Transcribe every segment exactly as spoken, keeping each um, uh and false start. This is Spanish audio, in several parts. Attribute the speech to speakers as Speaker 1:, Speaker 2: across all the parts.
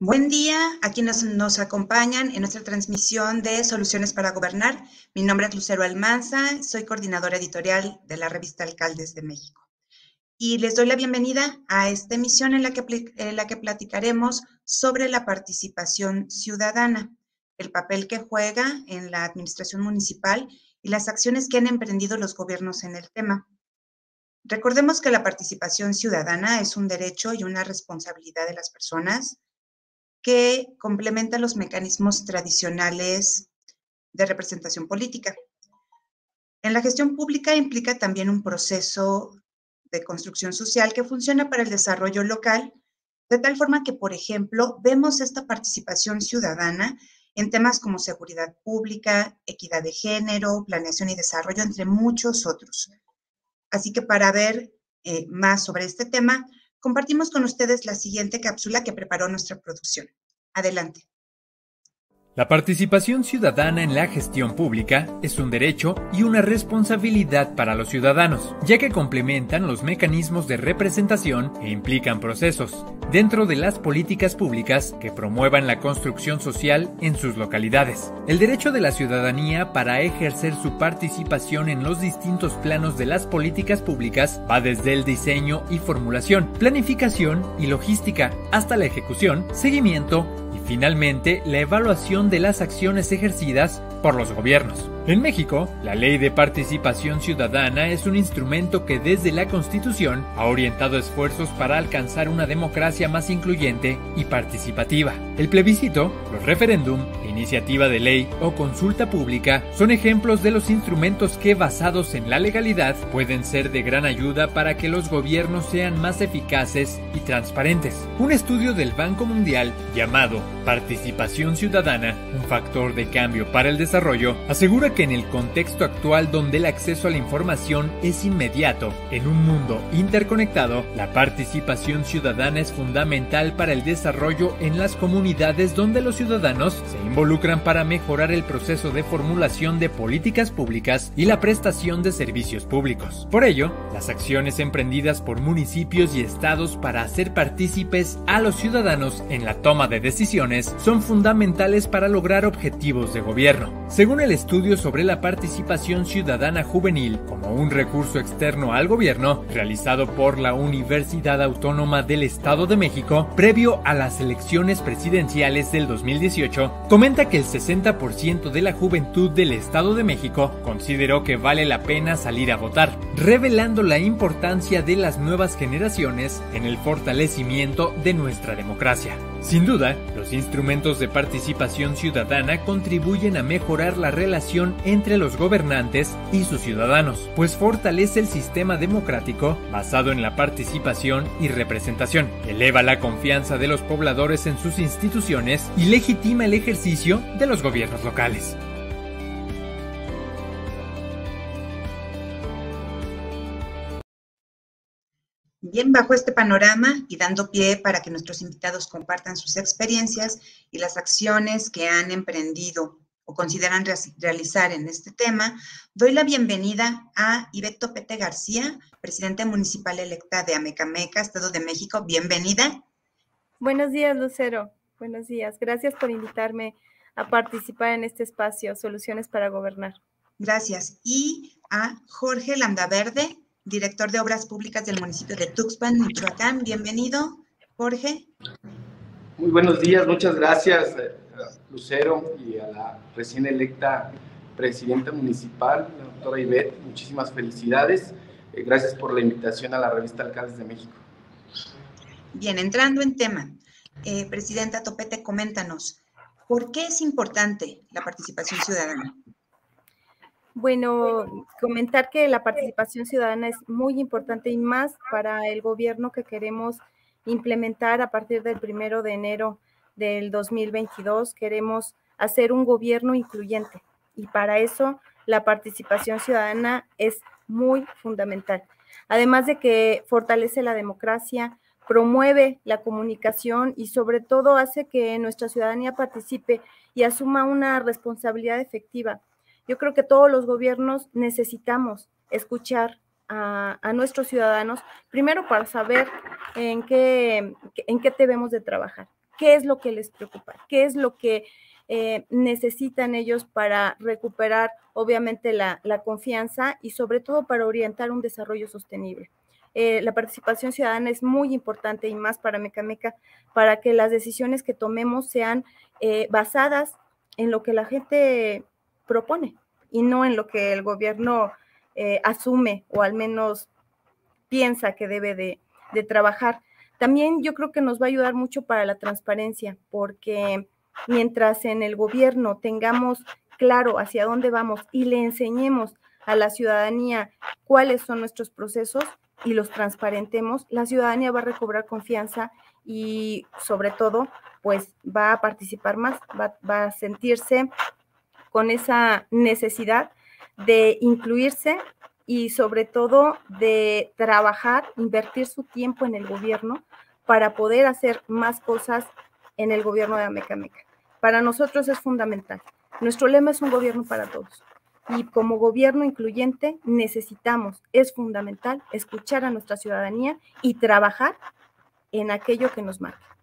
Speaker 1: Buen día a quienes nos acompañan en nuestra transmisión de Soluciones para Gobernar. Mi nombre es Lucero Almanza, soy coordinadora editorial de la revista Alcaldes de México. Y les doy la bienvenida a esta emisión en la que, en la que platicaremos sobre la participación ciudadana, el papel que juega en la administración municipal y las acciones que han emprendido los gobiernos en el tema. Recordemos que la participación ciudadana es un derecho y una responsabilidad de las personas que complementa los mecanismos tradicionales de representación política. En la gestión pública implica también un proceso de construcción social que funciona para el desarrollo local, de tal forma que, por ejemplo, vemos esta participación ciudadana en temas como seguridad pública, equidad de género, planeación y desarrollo, entre muchos otros. Así que para ver eh, más sobre este tema, compartimos con ustedes la siguiente cápsula que preparó nuestra producción. Adelante.
Speaker 2: La participación ciudadana en la gestión pública es un derecho y una responsabilidad para los ciudadanos, ya que complementan los mecanismos de representación e implican procesos dentro de las políticas públicas que promuevan la construcción social en sus localidades. El derecho de la ciudadanía para ejercer su participación en los distintos planos de las políticas públicas va desde el diseño y formulación, planificación y logística, hasta la ejecución, seguimiento y finalmente la evaluación de las acciones ejercidas por los gobiernos. En México, la Ley de Participación Ciudadana es un instrumento que desde la Constitución ha orientado esfuerzos para alcanzar una democracia más incluyente y participativa. El plebiscito, los referéndum, iniciativa de ley o consulta pública son ejemplos de los instrumentos que, basados en la legalidad, pueden ser de gran ayuda para que los gobiernos sean más eficaces y transparentes. Un estudio del Banco Mundial llamado Participación Ciudadana, un factor de cambio para el desarrollo, asegura que en el contexto actual donde el acceso a la información es inmediato, en un mundo interconectado, la participación ciudadana es fundamental para el desarrollo en las comunidades donde los ciudadanos se involucran para mejorar el proceso de formulación de políticas públicas y la prestación de servicios públicos. Por ello, las acciones emprendidas por municipios y estados para hacer partícipes a los ciudadanos en la toma de decisiones son fundamentales para lograr objetivos de gobierno. Según el estudio sobre la participación ciudadana juvenil como un recurso externo al gobierno, realizado por la Universidad Autónoma del Estado de México, previo a las elecciones presidenciales del dos mil dieciocho, comenta que el sesenta por ciento de la juventud del Estado de México consideró que vale la pena salir a votar, revelando la importancia de las nuevas generaciones en el fortalecimiento de nuestra democracia. Sin duda, los instrumentos de participación ciudadana contribuyen a mejorar la relación entre los gobernantes y sus ciudadanos, pues fortalece el sistema democrático basado en la participación y representación, eleva la confianza de los pobladores en sus instituciones y legitima el ejercicio de los gobiernos locales.
Speaker 1: Bien, bajo este panorama y dando pie para que nuestros invitados compartan sus experiencias y las acciones que han emprendido o consideran re realizar en este tema, doy la bienvenida a Ivette Topete García, presidenta municipal electa de Amecameca, Estado de México. Bienvenida.
Speaker 3: Buenos días, Lucero. Buenos días. Gracias por invitarme a participar en este espacio, Soluciones para Gobernar.
Speaker 1: Gracias. Y a Jorge Landaverde, director de Obras Públicas del municipio de Tuxpan, Michoacán. Bienvenido, Jorge.
Speaker 4: Muy buenos días, muchas gracias, Lucero, y a la recién electa presidenta municipal, la doctora Ivette. Muchísimas felicidades. Eh, gracias por la invitación a la revista Alcaldes de México.
Speaker 1: Bien, entrando en tema, eh, presidenta Topete, coméntanos, ¿por qué es importante la participación ciudadana?
Speaker 3: Bueno, comentar que la participación ciudadana es muy importante y más para el gobierno que queremos implementar a partir del primero de enero del dos mil veintidós. Queremos hacer un gobierno incluyente y para eso la participación ciudadana es muy fundamental. Además de que fortalece la democracia, promueve la comunicación y sobre todo hace que nuestra ciudadanía participe y asuma una responsabilidad efectiva. Yo creo que todos los gobiernos necesitamos escuchar a, a nuestros ciudadanos, primero para saber en qué, en qué debemos de trabajar, qué es lo que les preocupa, qué es lo que eh, necesitan ellos para recuperar, obviamente, la, la confianza y sobre todo para orientar un desarrollo sostenible. Eh, la participación ciudadana es muy importante y más para Mecameca, para que las decisiones que tomemos sean eh, basadas en lo que la gente propone y no en lo que el gobierno eh, asume o al menos piensa que debe de, de trabajar. También yo creo que nos va a ayudar mucho para la transparencia, porque mientras en el gobierno tengamos claro hacia dónde vamos y le enseñemos a la ciudadanía cuáles son nuestros procesos y los transparentemos, la ciudadanía va a recobrar confianza y sobre todo, pues va a participar más, va, va a sentirse con esa necesidad de incluirse y sobre todo de trabajar, invertir su tiempo en el gobierno para poder hacer más cosas en el gobierno de Mecameca. Para nosotros es fundamental. Nuestro lema es un gobierno para todos. Y como gobierno incluyente necesitamos, es fundamental, escuchar a nuestra ciudadanía y trabajar en aquello que nos marca.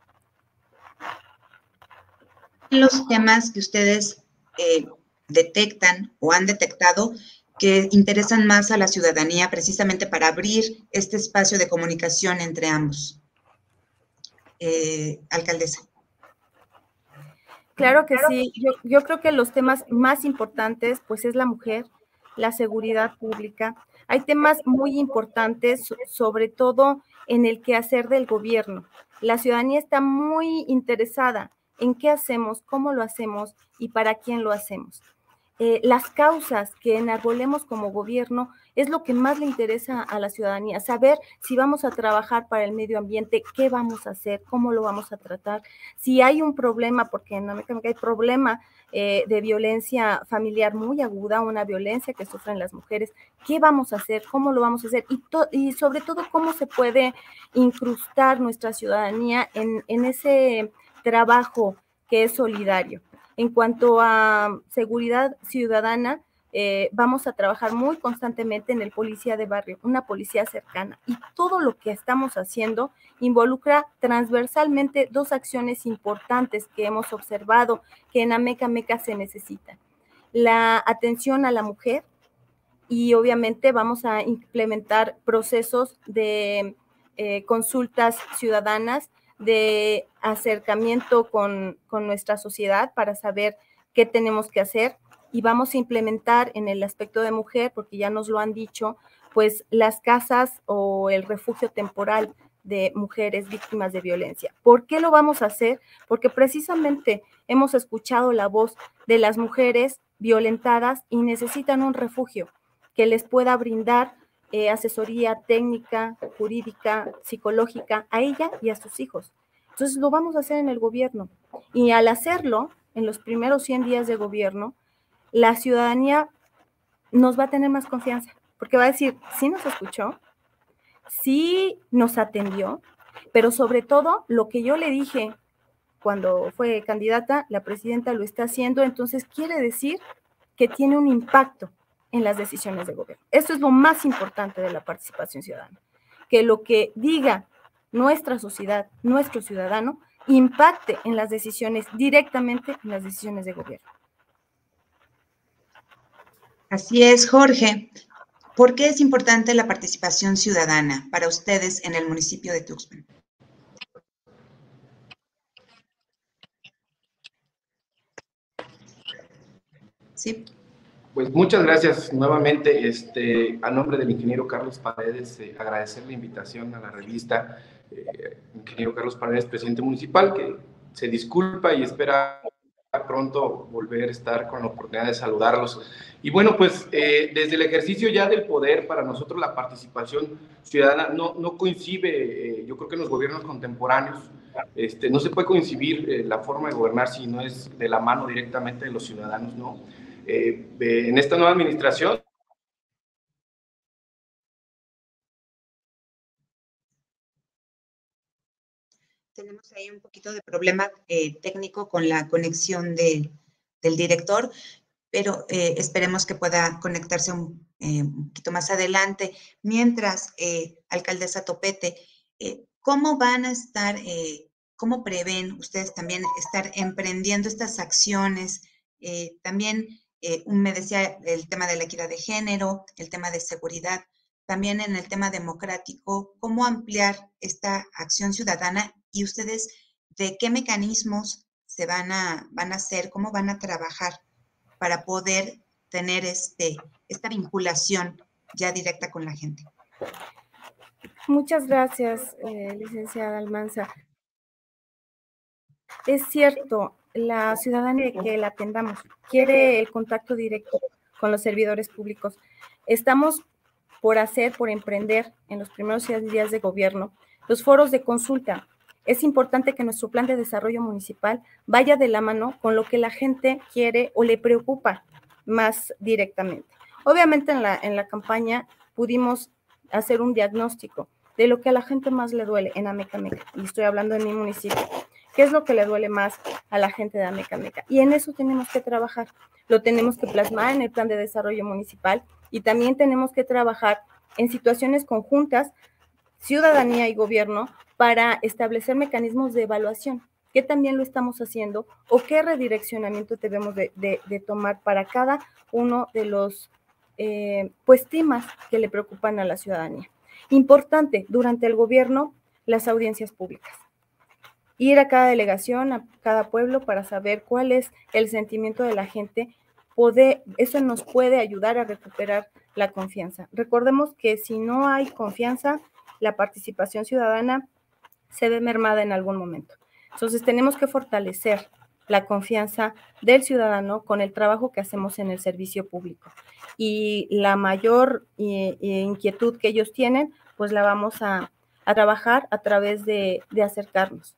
Speaker 1: Los temas que ustedes eh, detectan o han detectado que interesan más a la ciudadanía precisamente para abrir este espacio de comunicación entre ambos. Eh, alcaldesa.
Speaker 3: Claro que sí, yo, yo creo que los temas más importantes pues es la mujer, la seguridad pública. Hay temas muy importantes, sobre todo en el quehacer del gobierno. La ciudadanía está muy interesada en qué hacemos, cómo lo hacemos y para quién lo hacemos. Eh, las causas que enarbolemos como gobierno es lo que más le interesa a la ciudadanía, saber si vamos a trabajar para el medio ambiente, qué vamos a hacer, cómo lo vamos a tratar, si hay un problema, porque en Mecameca hay problema eh, de violencia familiar muy aguda, una violencia que sufren las mujeres, qué vamos a hacer, cómo lo vamos a hacer y, y sobre todo cómo se puede incrustar nuestra ciudadanía en, en ese trabajo que es solidario. En cuanto a seguridad ciudadana, eh, vamos a trabajar muy constantemente en el policía de barrio, una policía cercana. Y todo lo que estamos haciendo involucra transversalmente dos acciones importantes que hemos observado que en Mecameca se necesitan. La atención a la mujer y obviamente vamos a implementar procesos de eh, consultas ciudadanas, de acercamiento con, con nuestra sociedad para saber qué tenemos que hacer y vamos a implementar en el aspecto de mujer, porque ya nos lo han dicho, pues las casas o el refugio temporal de mujeres víctimas de violencia. ¿Por qué lo vamos a hacer? Porque precisamente hemos escuchado la voz de las mujeres violentadas y necesitan un refugio que les pueda brindar Eh, asesoría técnica, jurídica, psicológica a ella y a sus hijos. Entonces lo vamos a hacer en el gobierno y al hacerlo, en los primeros cien días de gobierno, la ciudadanía nos va a tener más confianza, porque va a decir, sí nos escuchó, sí nos atendió, pero sobre todo lo que yo le dije cuando fue candidata, la presidenta lo está haciendo, entonces quiere decir que tiene un impacto en las decisiones de gobierno. Eso es lo más importante de la participación ciudadana, que lo que diga nuestra sociedad, nuestro ciudadano, impacte en las decisiones, directamente en las decisiones de gobierno.
Speaker 1: Así es, Jorge. ¿Por qué es importante la participación ciudadana para ustedes en el municipio de Tuxpan? Sí.
Speaker 4: Pues muchas gracias nuevamente, este, a nombre del ingeniero Carlos Paredes, eh, agradecer la invitación a la revista, eh, ingeniero Carlos Paredes, presidente municipal, que se disculpa y espera pronto volver a estar con la oportunidad de saludarlos. Y bueno, pues eh, desde el ejercicio ya del poder, para nosotros la participación ciudadana no, no coincide, eh, yo creo que en los gobiernos contemporáneos, este, no se puede coincidir eh, la forma de gobernar si no es de la mano directamente de los ciudadanos, ¿no? Eh, en esta nueva administración.
Speaker 1: Tenemos ahí un poquito de problema eh, técnico con la conexión de, del director, pero eh, esperemos que pueda conectarse un, eh, un poquito más adelante. Mientras, eh, alcaldesa Topete, eh, ¿cómo van a estar eh, ¿cómo prevén ustedes también estar emprendiendo estas acciones? Eh, también eh, me decía el tema de la equidad de género, el tema de seguridad, también en el tema democrático, ¿cómo ampliar esta acción ciudadana y ustedes de qué mecanismos se van a, van a hacer, cómo van a trabajar para poder tener este, esta vinculación ya directa con la gente?
Speaker 3: Muchas gracias, eh, licenciada Almanza. Es cierto, la ciudadanía que la atendamos quiere el contacto directo con los servidores públicos. Estamos por hacer, por emprender en los primeros días de gobierno los foros de consulta. Es importante que nuestro plan de desarrollo municipal vaya de la mano con lo que la gente quiere o le preocupa más directamente. Obviamente en la, en la campaña pudimos hacer un diagnóstico de lo que a la gente más le duele en Amecameca, y estoy hablando de mi municipio. ¿Qué es lo que le duele más a la gente de Amecameca? Y en eso tenemos que trabajar. Lo tenemos que plasmar en el plan de desarrollo municipal y también tenemos que trabajar en situaciones conjuntas, ciudadanía y gobierno, para establecer mecanismos de evaluación, que también lo estamos haciendo, o qué redireccionamiento debemos de, de, de tomar para cada uno de los eh, pues temas que le preocupan a la ciudadanía. Importante, durante el gobierno, las audiencias públicas. Ir a cada delegación, a cada pueblo, para saber cuál es el sentimiento de la gente. Poder, eso nos puede ayudar a recuperar la confianza. Recordemos que si no hay confianza, la participación ciudadana se ve mermada en algún momento. Entonces tenemos que fortalecer la confianza del ciudadano con el trabajo que hacemos en el servicio público. Y la mayor eh, inquietud que ellos tienen, pues la vamos a, a trabajar a través de, de acercarnos.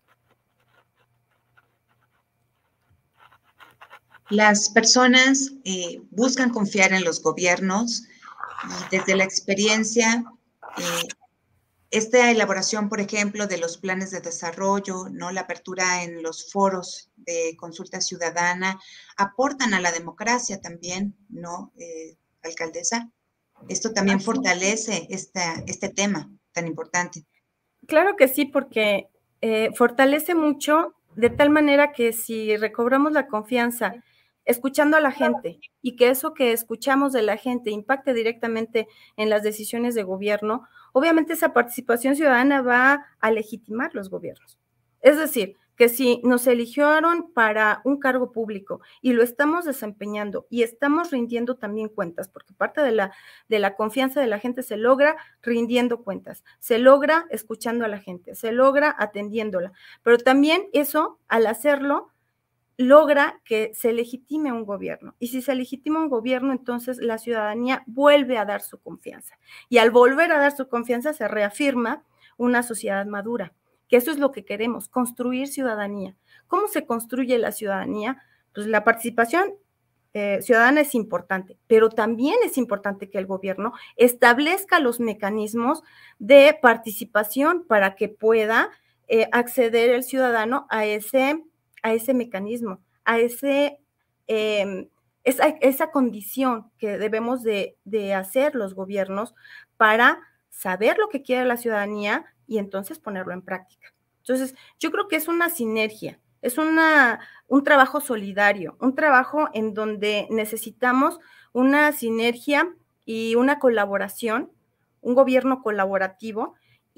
Speaker 1: Las personas eh, buscan confiar en los gobiernos y desde la experiencia, eh, esta elaboración, por ejemplo, de los planes de desarrollo, ¿no? La apertura en los foros de consulta ciudadana, aportan a la democracia también, ¿no, eh, alcaldesa? Esto también fortalece esta, este tema tan importante.
Speaker 3: Claro que sí, porque eh, fortalece mucho de tal manera que si recobramos la confianza escuchando a la gente y que eso que escuchamos de la gente impacte directamente en las decisiones de gobierno, obviamente esa participación ciudadana va a legitimar los gobiernos. Es decir, que si nos eligieron para un cargo público y lo estamos desempeñando y estamos rindiendo también cuentas, porque parte de la, de la confianza de la gente se logra rindiendo cuentas, se logra escuchando a la gente, se logra atendiéndola, pero también eso, al hacerlo, logra que se legitime un gobierno. Y si se legitima un gobierno, entonces la ciudadanía vuelve a dar su confianza. Y al volver a dar su confianza, se reafirma una sociedad madura, que eso es lo que queremos, construir ciudadanía. ¿Cómo se construye la ciudadanía? Pues la participación eh, ciudadana es importante, pero también es importante que el gobierno establezca los mecanismos de participación para que pueda eh, acceder el ciudadano a ese a ese mecanismo, a ese, eh, esa, esa condición que debemos de, de hacer los gobiernos para saber lo que quiere la ciudadanía y entonces ponerlo en práctica. Entonces, yo creo que es una sinergia, es una, un trabajo solidario, un trabajo en donde necesitamos una sinergia y una colaboración, un gobierno colaborativo.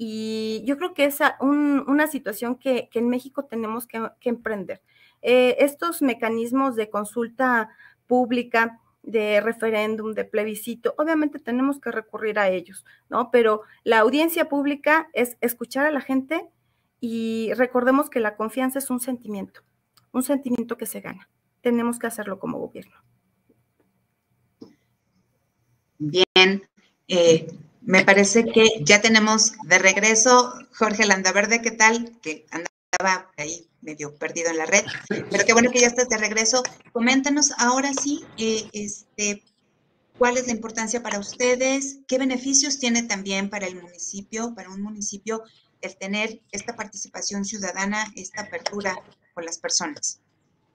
Speaker 3: Y yo creo que es un, una situación que, que en México tenemos que, que emprender. Eh, estos mecanismos de consulta pública, de referéndum, de plebiscito, obviamente tenemos que recurrir a ellos, ¿no? Pero la audiencia pública es escuchar a la gente y recordemos que la confianza es un sentimiento, un sentimiento que se gana. Tenemos que hacerlo como gobierno.
Speaker 1: Bien. Eh, Me parece que ya tenemos de regreso Jorge Landaverde, ¿qué tal? Que andaba ahí medio perdido en la red, pero qué bueno que ya estás de regreso. Coméntanos ahora sí, eh, este, ¿cuál es la importancia para ustedes? ¿Qué beneficios tiene también para el municipio, para un municipio, el tener esta participación ciudadana, esta apertura con las personas?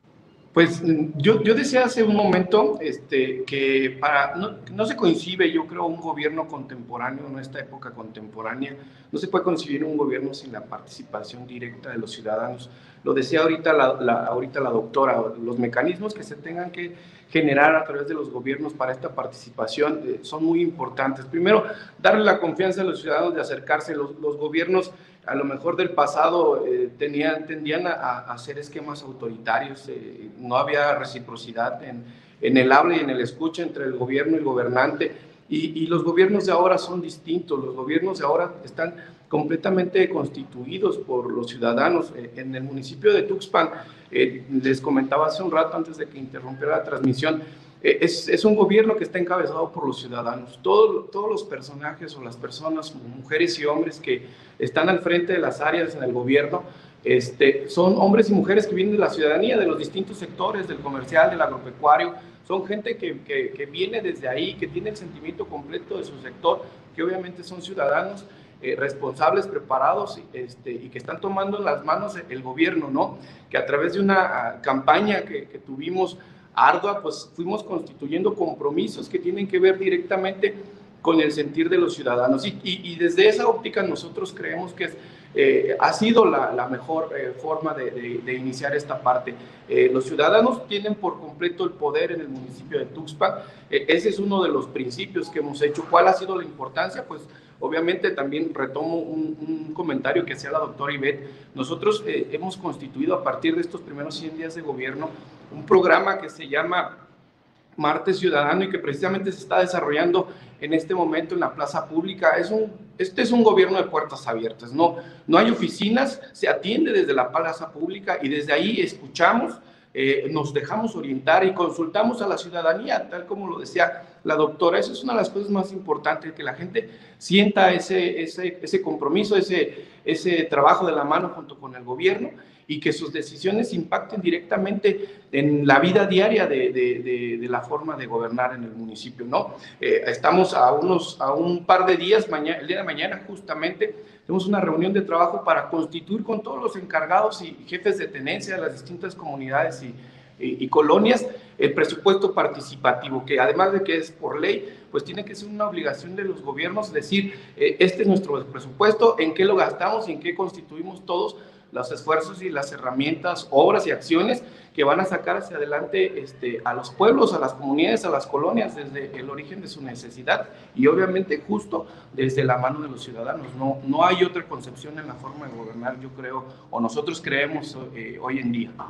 Speaker 4: Pues yo, yo decía hace un momento este, que para, no, no se concibe, yo creo, un gobierno contemporáneo, en esta época contemporánea, no se puede concebir un gobierno sin la participación directa de los ciudadanos. Lo decía ahorita la, la, ahorita la doctora, los mecanismos que se tengan que generar a través de los gobiernos para esta participación eh, son muy importantes. Primero, darle la confianza a los ciudadanos de acercarse. Los, los gobiernos a lo mejor del pasado eh, tenían, tendían a, a hacer esquemas autoritarios, eh, no había reciprocidad en, en el habla y en el escucha entre el gobierno y el gobernante, y, y los gobiernos de ahora son distintos. Los gobiernos de ahora están completamente constituidos por los ciudadanos. Eh, en el municipio de Tuxpan, eh, les comentaba hace un rato antes de que interrumpiera la transmisión, eh, es, es un gobierno que está encabezado por los ciudadanos. Todo, todos los personajes o las personas, mujeres y hombres que están al frente de las áreas en el gobierno, este, son hombres y mujeres que vienen de la ciudadanía, de los distintos sectores, del comercial, del agropecuario. Son gente que, que, que viene desde ahí, que tiene el sentimiento completo de su sector, que obviamente son ciudadanos eh, responsables, preparados, este, y que están tomando en las manos el gobierno, ¿no? Que a través de una uh, campaña que, que tuvimos ardua, pues fuimos constituyendo compromisos que tienen que ver directamente con el sentir de los ciudadanos, y, y, y desde esa óptica nosotros creemos que es, eh, ha sido la, la mejor eh, forma de, de, de iniciar esta parte. Eh, los ciudadanos tienen por completo el poder en el municipio de Tuxpan. Eh, ese es uno de los principios que hemos hecho. ¿Cuál ha sido la importancia? Pues obviamente también retomo un, un comentario que hacía la doctora Ivette. Nosotros eh, hemos constituido a partir de estos primeros cien días de gobierno un programa que se llama Martes Ciudadano y que precisamente se está desarrollando en este momento en la plaza pública. Es un, este es un gobierno de puertas abiertas, no, no hay oficinas, se atiende desde la plaza pública y desde ahí escuchamos, eh, nos dejamos orientar y consultamos a la ciudadanía, tal como lo decía la doctora. Eso es una de las cosas más importantes, que la gente sienta ese, ese, ese compromiso, ese, ese trabajo de la mano junto con el gobierno, y que sus decisiones impacten directamente en la vida diaria de, de, de, de la forma de gobernar en el municipio, ¿no? Eh, estamos a, unos, a un par de días, mañana, el día de mañana justamente, tenemos una reunión de trabajo para constituir con todos los encargados y jefes de tenencia de las distintas comunidades y, y, y colonias el presupuesto participativo, que además de que es por ley, pues tiene que ser una obligación de los gobiernos decir, eh, este es nuestro presupuesto, en qué lo gastamos y en qué constituimos todos los esfuerzos y las herramientas, obras y acciones que van a sacar hacia adelante este, a los pueblos, a las comunidades, a las colonias, desde el origen de su necesidad y obviamente justo desde la mano de los ciudadanos. No, no hay otra concepción en la forma de gobernar, yo creo, o nosotros creemos eh, hoy en día.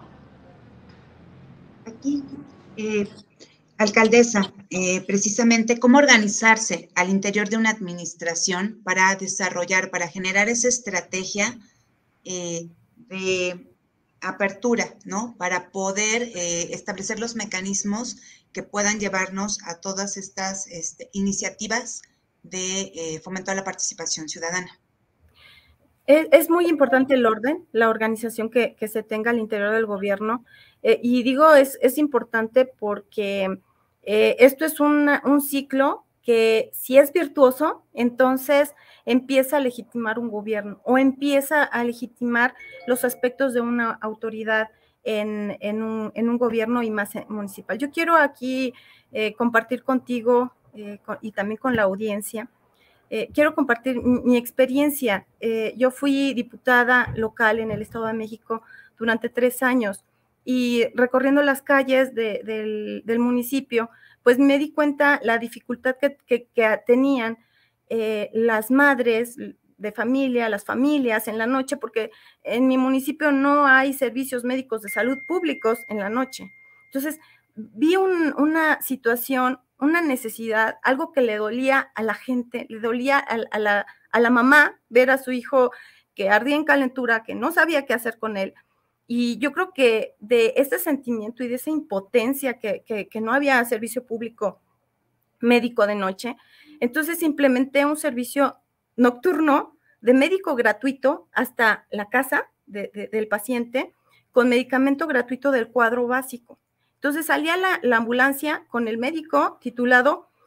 Speaker 1: Aquí, eh, alcaldesa, eh, precisamente cómo organizarse al interior de una administración para desarrollar, para generar esa estrategia Eh, de apertura, ¿no? Para poder eh, establecer los mecanismos que puedan llevarnos a todas estas este, iniciativas de eh, fomento a la participación ciudadana.
Speaker 3: Es, es muy importante el orden, la organización que, que se tenga al interior del gobierno, eh, y digo es, es importante porque eh, esto es una, un ciclo que si es virtuoso, entonces empieza a legitimar un gobierno o empieza a legitimar los aspectos de una autoridad en, en, un, en un gobierno y más municipal. Yo quiero aquí eh, compartir contigo eh, con, y también con la audiencia, eh, quiero compartir mi, mi experiencia. Eh, yo fui diputada local en el Estado de México durante tres años y recorriendo las calles de, del, del municipio, pues me di cuenta la dificultad que, que, que tenían eh, las madres de familia, las familias en la noche, porque en mi municipio no hay servicios médicos de salud públicos en la noche. Entonces, vi un, una situación, una necesidad, algo que le dolía a la gente, le dolía a, a, la, a la mamá ver a su hijo que ardía en calentura, que no sabía qué hacer con él. Y yo creo que de ese sentimiento y de esa impotencia que, que, que no había servicio público médico de noche, entonces implementé un servicio nocturno de médico gratuito hasta la casa de, de, del paciente con medicamento gratuito del cuadro básico. Entonces salía la, la ambulancia con el médico titulado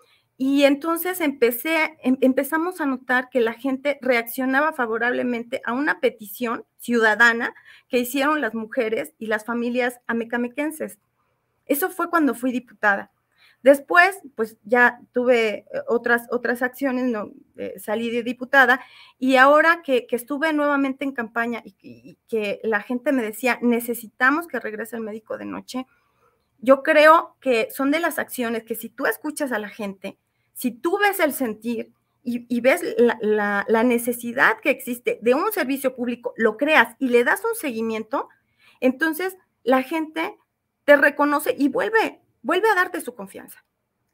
Speaker 3: Y entonces empecé, em, empezamos a notar que la gente reaccionaba favorablemente a una petición ciudadana que hicieron las mujeres y las familias amecamequenses. Eso fue cuando fui diputada. Después, pues ya tuve otras, otras acciones, no, eh, salí de diputada, y ahora que, que estuve nuevamente en campaña y, y que la gente me decía, necesitamos que regrese el médico de noche, yo creo que son de las acciones que si tú escuchas a la gente, si tú ves el sentir y, y ves la, la, la necesidad que existe de un servicio público, lo creas y le das un seguimiento, entonces la gente te reconoce y vuelve, vuelve a darte su confianza.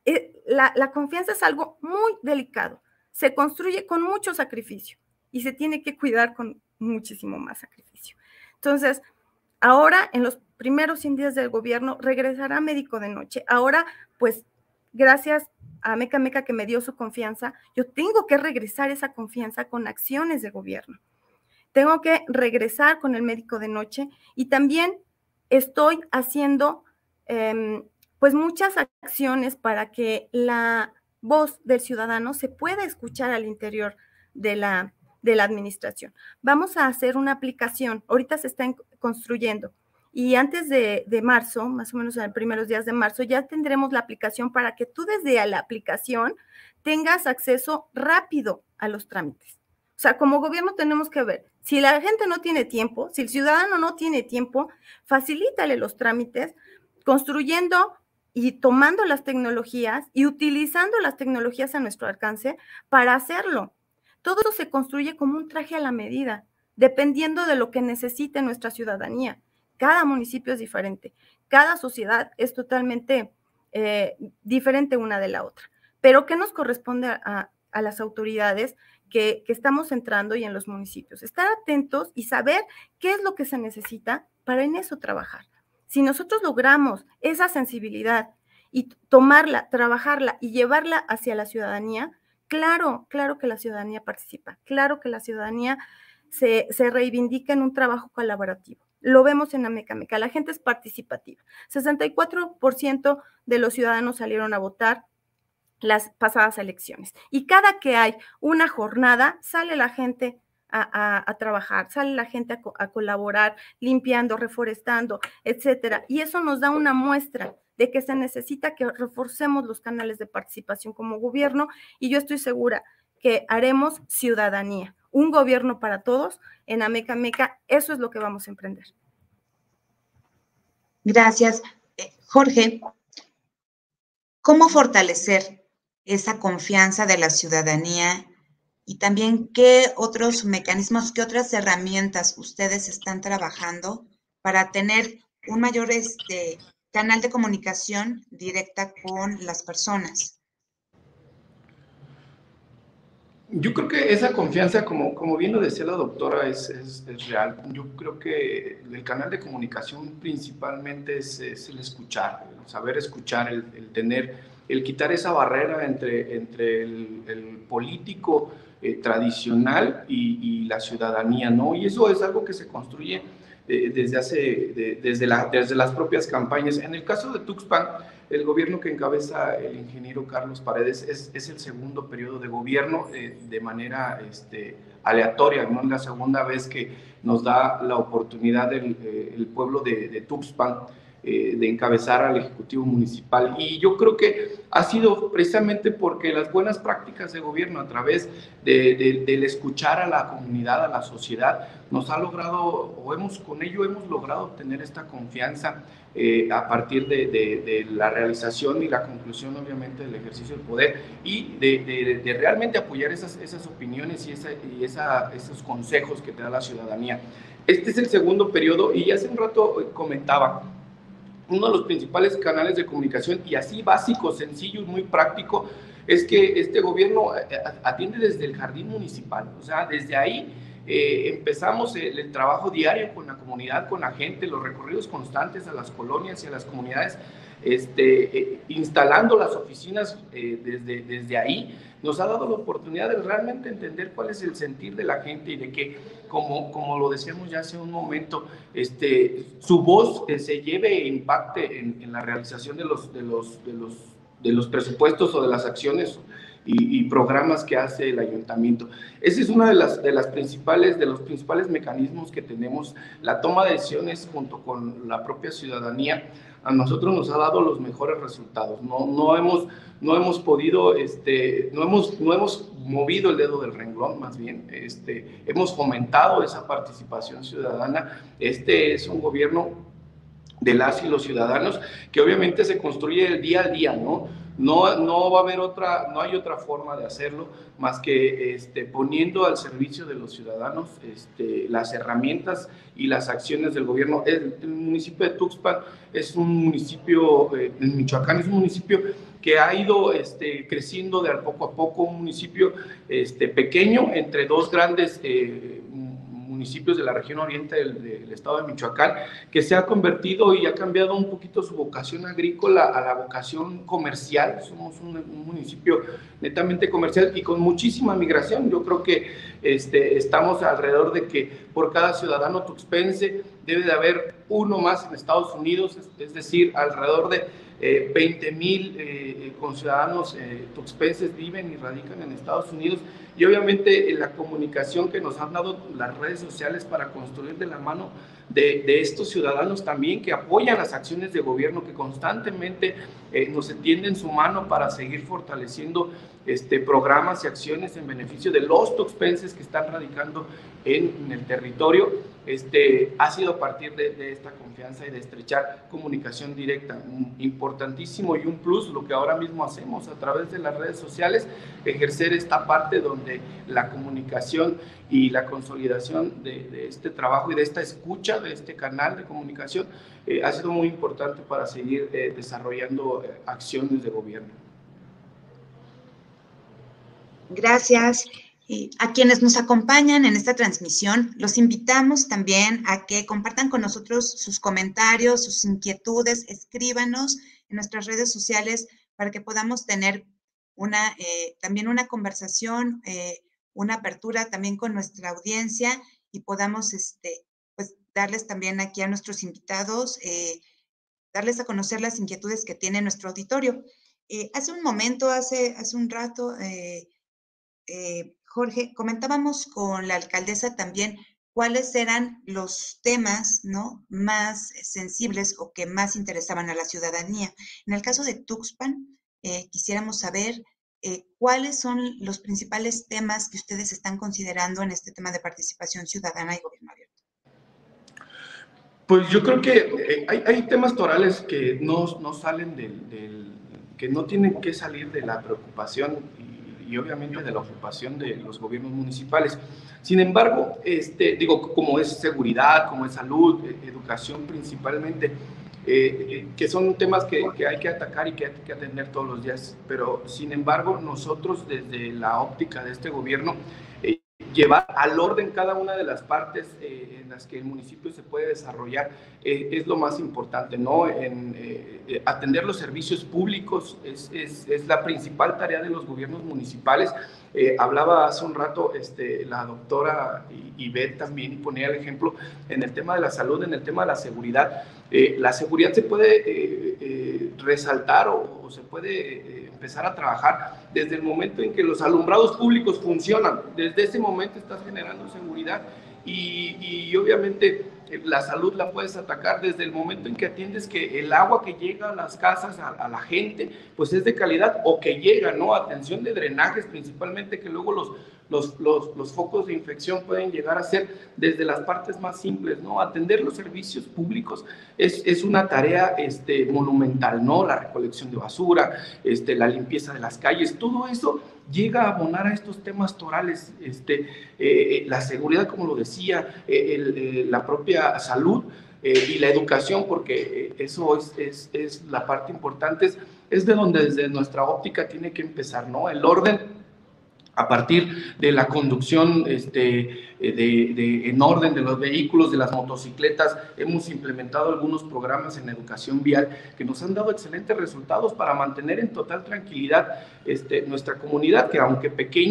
Speaker 3: La, la confianza es algo muy delicado, se construye con mucho sacrificio y se tiene que cuidar con muchísimo más sacrificio. Entonces, ahora en los primeros cien días del gobierno regresará médico de noche. Ahora, pues, gracias a Meca Meca que me dio su confianza, yo tengo que regresar esa confianza con acciones de gobierno. Tengo que regresar con el médico de noche y también estoy haciendo eh, pues muchas acciones para que la voz del ciudadano se pueda escuchar al interior de la, de la administración. Vamos a hacer una aplicación, ahorita se está construyendo, y antes de, de marzo, más o menos en los primeros días de marzo, ya tendremos la aplicación para que tú desde la aplicación tengas acceso rápido a los trámites. O sea, como gobierno tenemos que ver, si la gente no tiene tiempo, si el ciudadano no tiene tiempo, facilítale los trámites, construyendo y tomando las tecnologías y utilizando las tecnologías a nuestro alcance para hacerlo. Todo eso se construye como un traje a la medida, dependiendo de lo que necesite nuestra ciudadanía. Cada municipio es diferente, cada sociedad es totalmente eh, diferente una de la otra. Pero ¿qué nos corresponde a, a las autoridades que, que estamos entrando y en los municipios? Estar atentos y saber qué es lo que se necesita para en eso trabajar. Si nosotros logramos esa sensibilidad y tomarla, trabajarla y llevarla hacia la ciudadanía, claro, claro que la ciudadanía participa, claro que la ciudadanía se, se reivindica en un trabajo colaborativo. Lo vemos en Ameca Meca, la gente es participativa. sesenta y cuatro por ciento de los ciudadanos salieron a votar las pasadas elecciones. Y cada que hay una jornada, sale la gente A, a, a trabajar, sale la gente a, a colaborar, limpiando, reforestando, etcétera. Y eso nos da una muestra de que se necesita que reforcemos los canales de participación como gobierno, y yo estoy segura que haremos ciudadanía, un gobierno para todos en Ameca Meca. Eso es lo que vamos a emprender.
Speaker 1: Gracias. Eh, Jorge, ¿cómo fortalecer esa confianza de la ciudadanía? Y también, ¿qué otros mecanismos, qué otras herramientas ustedes están trabajando para tener un mayor este, canal de comunicación directa con las personas?
Speaker 4: Yo creo que esa confianza, como, como bien lo decía la doctora, es, es, es real. Yo creo que el canal de comunicación principalmente es, es el escuchar, el saber escuchar, el, el tener, el quitar esa barrera entre, entre el, el político Eh, tradicional y, y la ciudadanía, ¿no? Y eso es algo que se construye eh, desde, hace, de, desde, la, desde las propias campañas. En el caso de Tuxpan, el gobierno que encabeza el ingeniero Carlos Paredes es, es el segundo periodo de gobierno eh, de manera este, aleatoria, ¿no? Es la segunda vez que nos da la oportunidad el, eh, el pueblo de, de Tuxpan eh, de encabezar al Ejecutivo Municipal. Y yo creo que ha sido precisamente porque las buenas prácticas de gobierno a través de, de, del escuchar a la comunidad, a la sociedad, nos ha logrado, o hemos, con ello hemos logrado obtener esta confianza eh, a partir de, de, de la realización y la conclusión, obviamente, del ejercicio del poder y de, de, de realmente apoyar esas, esas opiniones y, esa, y esa, esos consejos que te da la ciudadanía. Este es el segundo periodo y hace un rato comentaba, uno de los principales canales de comunicación, y así básico, sencillo y muy práctico, es que este gobierno atiende desde el jardín municipal. O sea, desde ahí eh, empezamos el, el trabajo diario con la comunidad, con la gente, los recorridos constantes a las colonias y a las comunidades, este, eh, instalando las oficinas eh, desde, desde ahí. Nos ha dado la oportunidad de realmente entender cuál es el sentir de la gente y de que, como, como lo decíamos ya hace un momento, este, su voz eh, se lleve e impacte en, en la realización de los, de, los, de los de los presupuestos o de las acciones y, y programas que hace el ayuntamiento. Ese es uno de las, de las principales, de los principales mecanismos que tenemos. La toma de decisiones junto con la propia ciudadanía a nosotros nos ha dado los mejores resultados. No, no, hemos, no hemos podido, este, no, hemos, no hemos movido el dedo del renglón, más bien, este, hemos fomentado esa participación ciudadana. Este es un gobierno de las y los ciudadanos que obviamente se construye el día a día, ¿no? No, no va a haber otra, no hay otra forma de hacerlo más que este, poniendo al servicio de los ciudadanos este, las herramientas y las acciones del gobierno. El, el municipio de Tuxpan es un municipio, eh, en Michoacán es un municipio que ha ido este, creciendo de a poco a poco, un municipio este, pequeño entre dos grandes eh, municipios de la región oriente del, del estado de Michoacán, que se ha convertido y ha cambiado un poquito su vocación agrícola a la vocación comercial. Somos un, un municipio netamente comercial y con muchísima migración. Yo creo que este, estamos alrededor de que por cada ciudadano tuxpense debe de haber uno más en Estados Unidos, es, es decir, alrededor de eh, veinte mil eh, conciudadanos eh, tuxpenses viven y radican en Estados Unidos. Y obviamente la comunicación que nos han dado las redes sociales para construir de la mano de, de estos ciudadanos también que apoyan las acciones de gobierno, que constantemente eh, nos extienden su mano para seguir fortaleciendo este, programas y acciones en beneficio de los tuxpenses que están radicando en, en el territorio. Este, ha sido a partir de, de esta confianza y de estrechar comunicación directa, importantísimo y un plus lo que ahora mismo hacemos a través de las redes sociales, ejercer esta parte donde la comunicación y la consolidación de, de este trabajo y de esta escucha, de este canal de comunicación, eh, ha sido muy importante para seguir eh, desarrollando eh, acciones de gobierno.
Speaker 1: Gracias. Y a quienes nos acompañan en esta transmisión, los invitamos también a que compartan con nosotros sus comentarios, sus inquietudes, escríbanos en nuestras redes sociales para que podamos tener una, eh, también una conversación, eh, una apertura también con nuestra audiencia y podamos este, pues, darles también aquí a nuestros invitados, eh, darles a conocer las inquietudes que tiene nuestro auditorio. Eh, hace un momento, hace, hace un rato, eh, eh, Jorge, comentábamos con la alcaldesa también cuáles eran los temas, ¿no?, más sensibles o que más interesaban a la ciudadanía. En el caso de Tuxpan, eh, quisiéramos saber eh, cuáles son los principales temas que ustedes están considerando en este tema de participación ciudadana y gobierno abierto.
Speaker 4: Pues yo creo que eh, hay, hay temas torales que no, no salen del, del, que no tienen que salir de la preocupación y y obviamente de la ocupación de los gobiernos municipales. Sin embargo, este, digo, como es seguridad, como es salud, educación principalmente, eh, eh, que son temas que, que hay que atacar y que hay que atender todos los días, pero sin embargo nosotros desde la óptica de este gobierno, eh, llevar al orden cada una de las partes eh, en las que el municipio se puede desarrollar eh, es lo más importante, ¿no? En, eh, atender los servicios públicos es, es, es la principal tarea de los gobiernos municipales. Eh, hablaba hace un rato este, la doctora Ivette también y ponía el ejemplo en el tema de la salud, en el tema de la seguridad. Eh, la seguridad se puede eh, eh, resaltar o, o se puede eh, empezar a trabajar desde el momento en que los alumbrados públicos funcionan. Desde ese momento estás generando seguridad y, y obviamente la salud la puedes atacar desde el momento en que atiendes que el agua que llega a las casas, a, a la gente, pues es de calidad o que llega, ¿no? Atención de drenajes principalmente, que luego los, los, los, los focos de infección pueden llegar a ser desde las partes más simples, ¿no? Atender los servicios públicos es, es una tarea este, monumental, ¿no? La recolección de basura, este, la limpieza de las calles, todo eso llega a abonar a estos temas torales, este, eh, la seguridad, como lo decía, eh, el, eh, la propia salud eh, y la educación, porque eso es, es, es la parte importante, es, es de donde desde nuestra óptica tiene que empezar, ¿no? El orden a partir de la conducción este, de, de, en orden de los vehículos, de las motocicletas. Hemos implementado algunos programas en educación vial que nos han dado excelentes resultados para mantener en total tranquilidad este, nuestra comunidad, que aunque pequeña,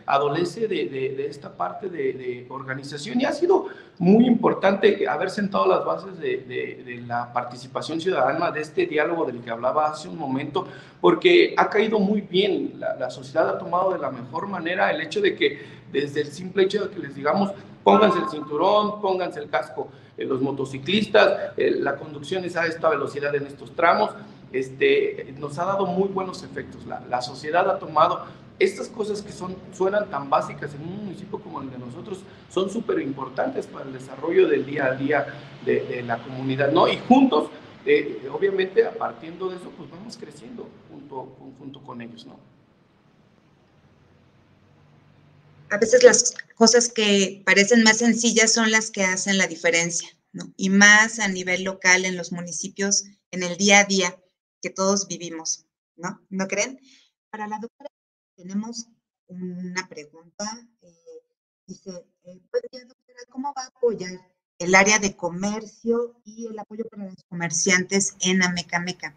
Speaker 4: adolece de, de, de esta parte de, de organización, y ha sido muy importante haber sentado las bases de, de, de la participación ciudadana, de este diálogo del que hablaba hace un momento, porque ha caído muy bien, la, la sociedad ha tomado de la mejor manera el hecho de que desde el simple hecho de que les digamos pónganse el cinturón, pónganse el casco, eh, los motociclistas, eh, la conducción es a esta velocidad en estos tramos, este, nos ha dado muy buenos efectos. La, la sociedad ha tomado estas cosas que son, suenan tan básicas en un municipio como el de nosotros, son súper importantes para el desarrollo del día a día de, de la comunidad, ¿no? Y juntos, eh, obviamente, a partir de eso, pues vamos creciendo junto, junto con ellos, ¿no?
Speaker 1: A veces las cosas que parecen más sencillas son las que hacen la diferencia, ¿no? Y más a nivel local en los municipios, en el día a día que todos vivimos, ¿no? ¿No creen? Para la doctora tenemos una pregunta. Eh, dice, eh, doctora, ¿cómo va a apoyar el área de comercio y el apoyo para los comerciantes en Amecameca?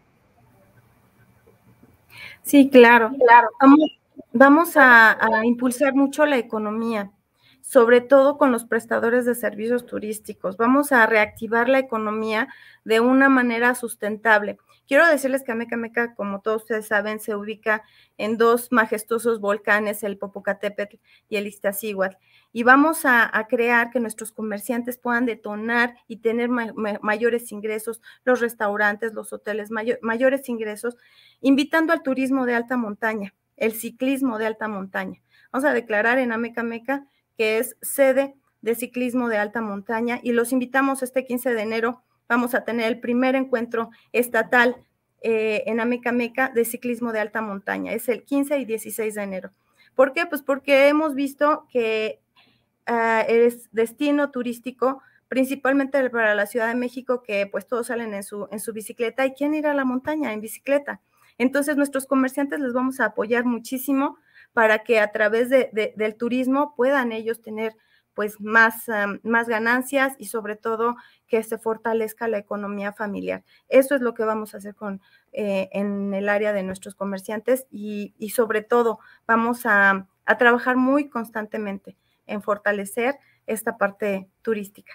Speaker 3: Sí, claro, claro. Vamos, vamos a, a impulsar mucho la economía, sobre todo con los prestadores de servicios turísticos. Vamos a reactivar la economía de una manera sustentable. Quiero decirles que Amecameca, como todos ustedes saben, se ubica en dos majestuosos volcanes, el Popocatépetl y el Iztaccíhuatl, y vamos a, a crear que nuestros comerciantes puedan detonar y tener ma ma mayores ingresos, los restaurantes, los hoteles, mayor, mayores ingresos, invitando al turismo de alta montaña, el ciclismo de alta montaña. Vamos a declarar en Amecameca que es sede de ciclismo de alta montaña, y los invitamos este quince de enero. Vamos a tener el primer encuentro estatal eh, en Amecameca de ciclismo de alta montaña. Es el quince y dieciséis de enero. ¿Por qué? Pues porque hemos visto que uh, es destino turístico, principalmente para la Ciudad de México, que pues todos salen en su, en su bicicleta y quieren ir a la montaña en bicicleta. Entonces, nuestros comerciantes les vamos a apoyar muchísimo para que a través de, de, del turismo puedan ellos tener pues más, um, más ganancias, y sobre todo que se fortalezca la economía familiar. Eso es lo que vamos a hacer con, eh, en el área de nuestros comerciantes, y, y sobre todo vamos a, a trabajar muy constantemente en fortalecer esta parte turística.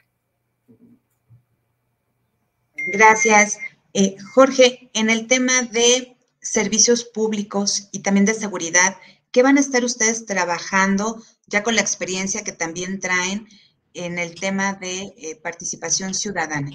Speaker 1: Gracias. Eh, Jorge, en el tema de servicios públicos y también de seguridad, ¿qué van a estar ustedes trabajando ya con la experiencia que también traen en el tema de eh, participación ciudadana?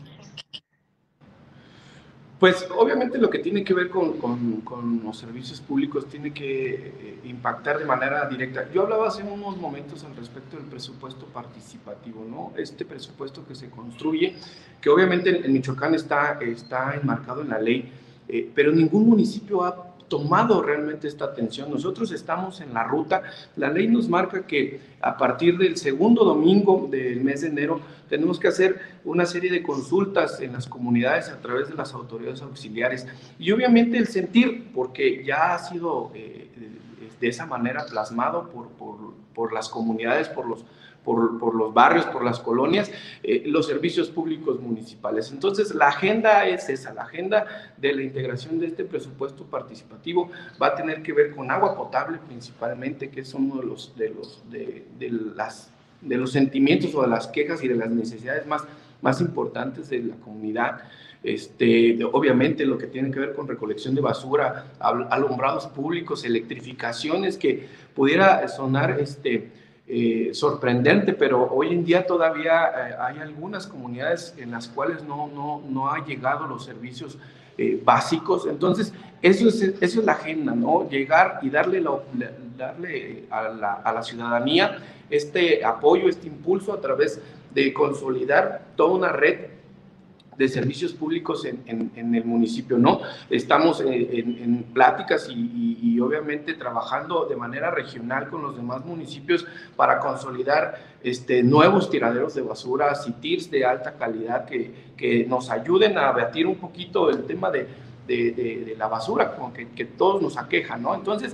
Speaker 4: Pues obviamente lo que tiene que ver con, con, con los servicios públicos tiene que eh, impactar de manera directa. Yo hablaba hace unos momentos al respecto del presupuesto participativo, ¿no? Este presupuesto que se construye, que obviamente en, en Michoacán está, está enmarcado en la ley, eh, pero ningún municipio ha tomado realmente esta atención. Nosotros estamos en la ruta. La ley nos marca que a partir del segundo domingo del mes de enero tenemos que hacer una serie de consultas en las comunidades a través de las autoridades auxiliares, y obviamente el sentir, porque ya ha sido eh, de esa manera plasmado por, por, por las comunidades, por los Por, por los barrios, por las colonias, eh, los servicios públicos municipales. Entonces, la agenda es esa, la agenda de la integración de este presupuesto participativo va a tener que ver con agua potable principalmente, que es uno de los, de los, de, de las, de los sentimientos o de las quejas y de las necesidades más, más importantes de la comunidad. Este, de, obviamente lo que tiene que ver con recolección de basura, alumbrados públicos, electrificaciones, que pudiera sonar este, Eh, sorprendente, pero hoy en día todavía eh, hay algunas comunidades en las cuales no, no, no ha llegado los servicios eh, básicos. Entonces, eso es, eso es la agenda, ¿no? Llegar y darle, la, darle a, la, a la ciudadanía este apoyo, este impulso a través de consolidar toda una red de servicios públicos en, en, en el municipio, ¿no? Estamos en, en, en pláticas y, y, y obviamente trabajando de manera regional con los demás municipios para consolidar este, nuevos tiraderos de basura, C I T I Rs de alta calidad que, que nos ayuden a abatir un poquito el tema de, de, de, de la basura, como que, que todos nos aqueja, ¿no? Entonces,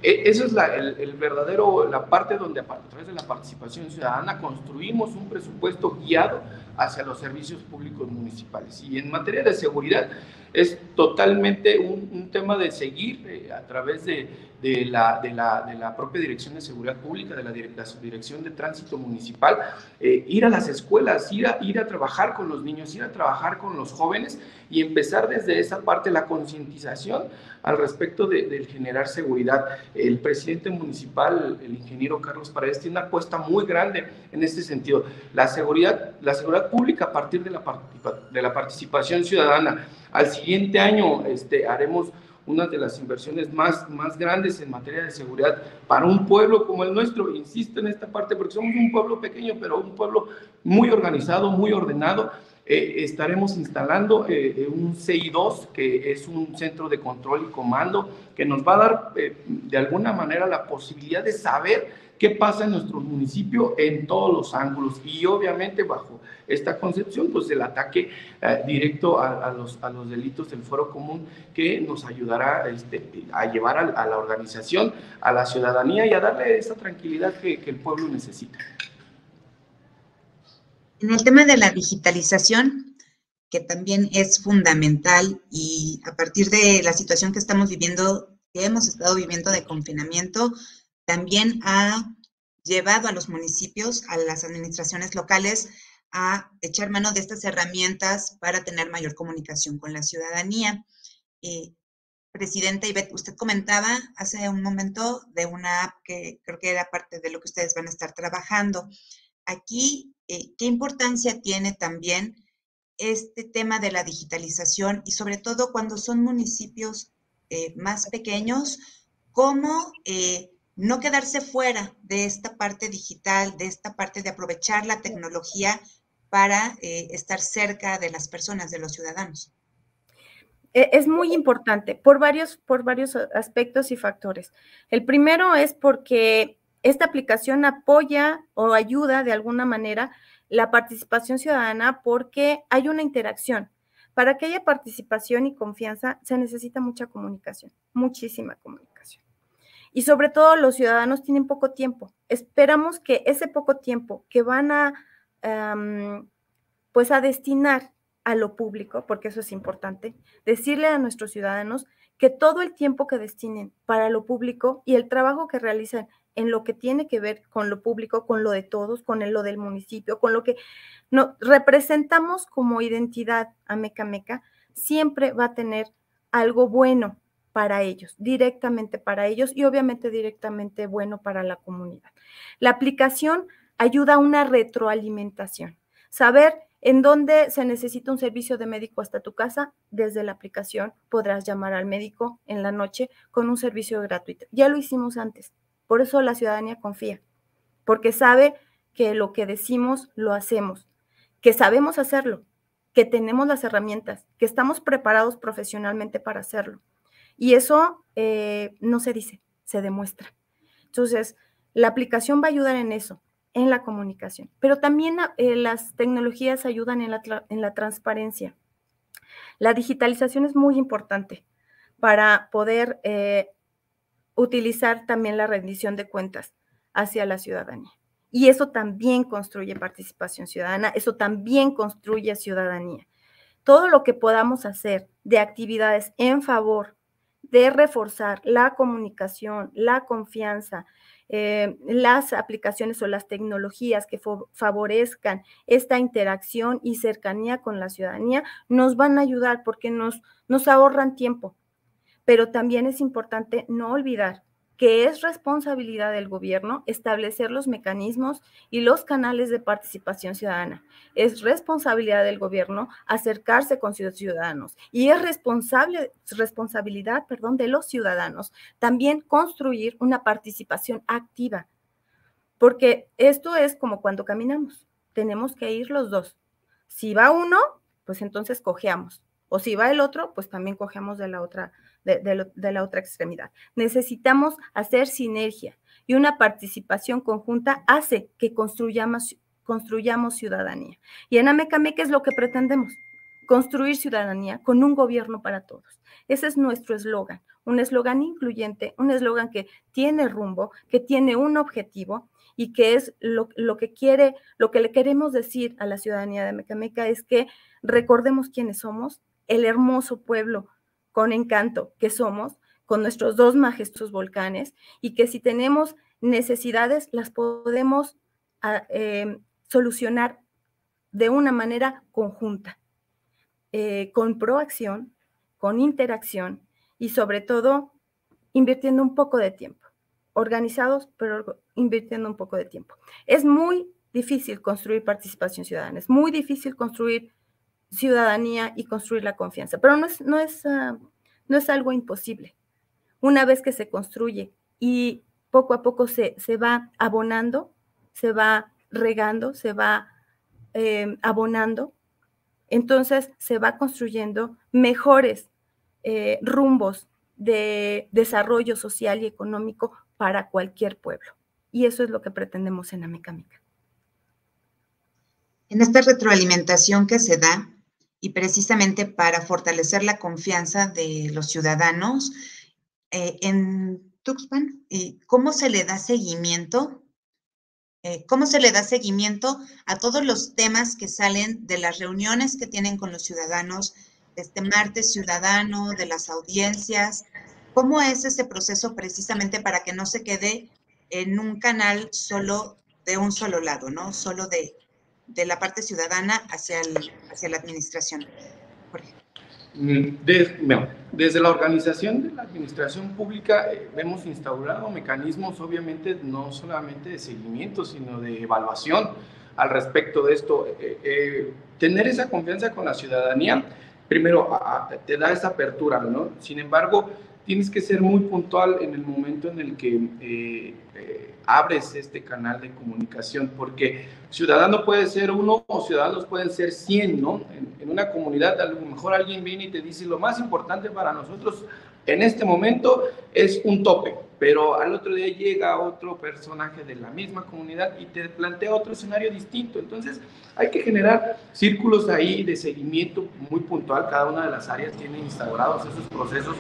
Speaker 4: Eso es la, el, el verdadero, la parte donde a través de la participación ciudadana construimos un presupuesto guiado hacia los servicios públicos municipales. Y en materia de seguridad es totalmente un, un tema de seguir eh, a través de, de, la, de, la, de la propia Dirección de Seguridad Pública, de la Dirección de Tránsito Municipal, eh, ir a las escuelas, ir a, ir a trabajar con los niños, ir a trabajar con los jóvenes y empezar desde esa parte la concientización al respecto de, de generar seguridad. El presidente municipal, el ingeniero Carlos Paredes, tiene una apuesta muy grande en este sentido. La seguridad, la seguridad pública a partir de la, de la participación ciudadana. Al siguiente año este, haremos una de las inversiones más, más grandes en materia de seguridad para un pueblo como el nuestro. Insisto en esta parte porque somos un pueblo pequeño, pero un pueblo muy organizado, muy ordenado. Eh, estaremos instalando eh, un C I dos, que es un centro de control y comando, que nos va a dar eh, de alguna manera la posibilidad de saber qué pasa en nuestro municipio en todos los ángulos, y obviamente bajo esta concepción, pues el ataque eh, directo a, a, los, a los delitos del fuero común, que nos ayudará este, a llevar a, a la organización, a la ciudadanía y a darle esa tranquilidad que, que el pueblo necesita.
Speaker 1: En el tema de la digitalización, que también es fundamental, y a partir de la situación que estamos viviendo, que hemos estado viviendo de confinamiento, también ha llevado a los municipios, a las administraciones locales, a echar mano de estas herramientas para tener mayor comunicación con la ciudadanía. Eh, Presidenta Ivette, usted comentaba hace un momento de una app que creo que era parte de lo que ustedes van a estar trabajando. Aquí, eh, ¿qué importancia tiene también este tema de la digitalización, y sobre todo cuando son municipios eh, más pequeños, cómo eh, no quedarse fuera de esta parte digital, de esta parte de aprovechar la tecnología para eh, estar cerca de las personas, de los ciudadanos?
Speaker 3: Es muy importante por varios, por varios aspectos y factores. El primero es porque esta aplicación apoya o ayuda de alguna manera la participación ciudadana, porque hay una interacción. Para que haya participación y confianza se necesita mucha comunicación, muchísima comunicación. Y sobre todo los ciudadanos tienen poco tiempo. Esperamos que ese poco tiempo que van a, um, pues a destinar a lo público, porque eso es importante, decirle a nuestros ciudadanos que todo el tiempo que destinen para lo público y el trabajo que realicen en lo que tiene que ver con lo público, con lo de todos, con el, lo del municipio, con lo que no, representamos como identidad amecameca, siempre va a tener algo bueno para ellos, directamente para ellos, y obviamente directamente bueno para la comunidad. La aplicación ayuda a una retroalimentación. Saber en dónde se necesita un servicio de médico hasta tu casa, desde la aplicación podrás llamar al médico en la noche con un servicio gratuito. Ya lo hicimos antes, por eso la ciudadanía confía, porque sabe que lo que decimos lo hacemos, que sabemos hacerlo, que tenemos las herramientas, que estamos preparados profesionalmente para hacerlo. Y eso eh, no se dice, se demuestra. Entonces, la aplicación va a ayudar en eso, en la comunicación, pero también eh, las tecnologías ayudan en la, en la transparencia. La digitalización es muy importante para poder eh, utilizar también la rendición de cuentas hacia la ciudadanía. Y eso también construye participación ciudadana, eso también construye ciudadanía. Todo lo que podamos hacer de actividades en favor de reforzar la comunicación, la confianza, eh, las aplicaciones o las tecnologías que favorezcan esta interacción y cercanía con la ciudadanía, nos van a ayudar porque nos, nos ahorran tiempo. Pero también es importante no olvidar que es responsabilidad del gobierno establecer los mecanismos y los canales de participación ciudadana. Es responsabilidad del gobierno acercarse con sus ciudadanos y es responsable, responsabilidad perdón, de los ciudadanos también construir una participación activa, porque esto es como cuando caminamos, tenemos que ir los dos. Si va uno, pues entonces cojeamos, o si va el otro, pues también cojeamos de la otra De, de, lo, de la otra extremidad. Necesitamos hacer sinergia y una participación conjunta hace que construyamos, construyamos ciudadanía. Y en Amecameca es lo que pretendemos, construir ciudadanía con un gobierno para todos. Ese es nuestro eslogan, un eslogan incluyente, un eslogan que tiene rumbo, que tiene un objetivo y que es lo, lo que quiere, lo que le queremos decir a la ciudadanía de Mecameca es que recordemos quiénes somos, el hermoso pueblo con encanto que somos, con nuestros dos majestuosos volcanes, y que si tenemos necesidades las podemos a, eh, solucionar de una manera conjunta, eh, con proacción, con interacción y sobre todo invirtiendo un poco de tiempo, organizados pero invirtiendo un poco de tiempo. Es muy difícil construir participación ciudadana, es muy difícil construir ciudadanía y construir la confianza, pero no es, no es, uh, no es algo imposible. Una vez que se construye y poco a poco se, se va abonando, se va regando, se va eh, abonando, entonces se va construyendo mejores eh, rumbos de desarrollo social y económico para cualquier pueblo. Y eso es lo que pretendemos en Amecameca.
Speaker 1: En esta retroalimentación que se da, y precisamente para fortalecer la confianza de los ciudadanos, eh, en Tuxpan, eh, ¿cómo se le da seguimiento? Eh, ¿Cómo se le da seguimiento a todos los temas que salen de las reuniones que tienen con los ciudadanos, de este martes ciudadano, de las audiencias? ¿Cómo es ese proceso precisamente para que no se quede en un canal solo de un solo lado, ¿no? Solo de, de la parte ciudadana hacia, el, hacia la administración, por ejemplo.
Speaker 4: Desde, bueno, desde la organización de la administración pública eh, hemos instaurado mecanismos, obviamente, no solamente de seguimiento, sino de evaluación al respecto de esto. Eh, eh, tener esa confianza con la ciudadanía, primero, a, a, te da esa apertura, ¿no? Sin embargo, tienes que ser muy puntual en el momento en el que eh, eh, abres este canal de comunicación, porque ciudadano puede ser uno o ciudadanos pueden ser cien, ¿no? En, en una comunidad a lo mejor alguien viene y te dice lo más importante para nosotros en este momento es un tope, pero al otro día llega otro personaje de la misma comunidad y te plantea otro escenario distinto. Entonces hay que generar círculos ahí de seguimiento muy puntual, cada una de las áreas tiene instaurados esos procesos,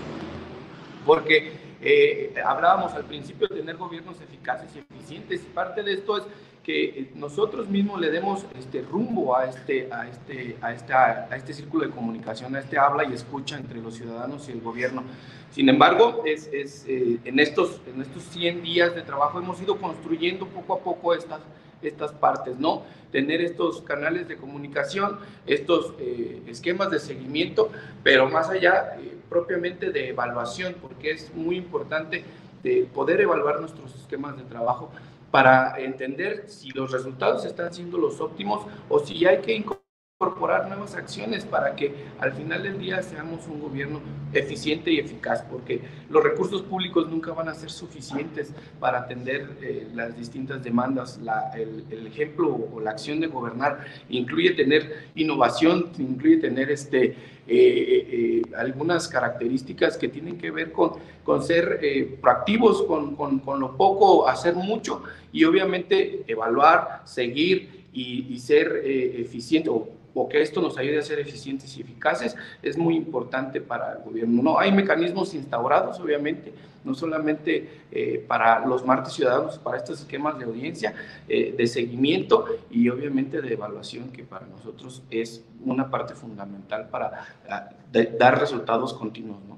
Speaker 4: porque eh, hablábamos al principio de tener gobiernos eficaces y eficientes, y parte de esto es que nosotros mismos le demos este rumbo a este, a, este, a, esta, a este círculo de comunicación, a este habla y escucha entre los ciudadanos y el gobierno. Sin embargo, es, es, eh, en, estos, en estos cien días de trabajo hemos ido construyendo poco a poco estas, estas partes, ¿no? Tener estos canales de comunicación, estos eh, esquemas de seguimiento, pero más allá eh, propiamente de evaluación, porque es muy importante de poder evaluar nuestros esquemas de trabajo para entender si los resultados están siendo los óptimos o si hay que incorporar nuevas acciones para que al final del día seamos un gobierno eficiente y eficaz, porque los recursos públicos nunca van a ser suficientes para atender eh, las distintas demandas. La, el, el ejemplo o la acción de gobernar incluye tener innovación, incluye tener este, eh, eh, algunas características que tienen que ver con, con ser eh, proactivos, con, con, con lo poco hacer mucho, y obviamente evaluar, seguir y, y ser eh, eficiente, o, o que esto nos ayude a ser eficientes y eficaces, es muy importante para el gobierno. No, hay mecanismos instaurados, obviamente, no solamente eh, para los martes ciudadanos, para estos esquemas de audiencia, eh, de seguimiento y obviamente de evaluación, que para nosotros es una parte fundamental para uh, dar resultados continuos, ¿no?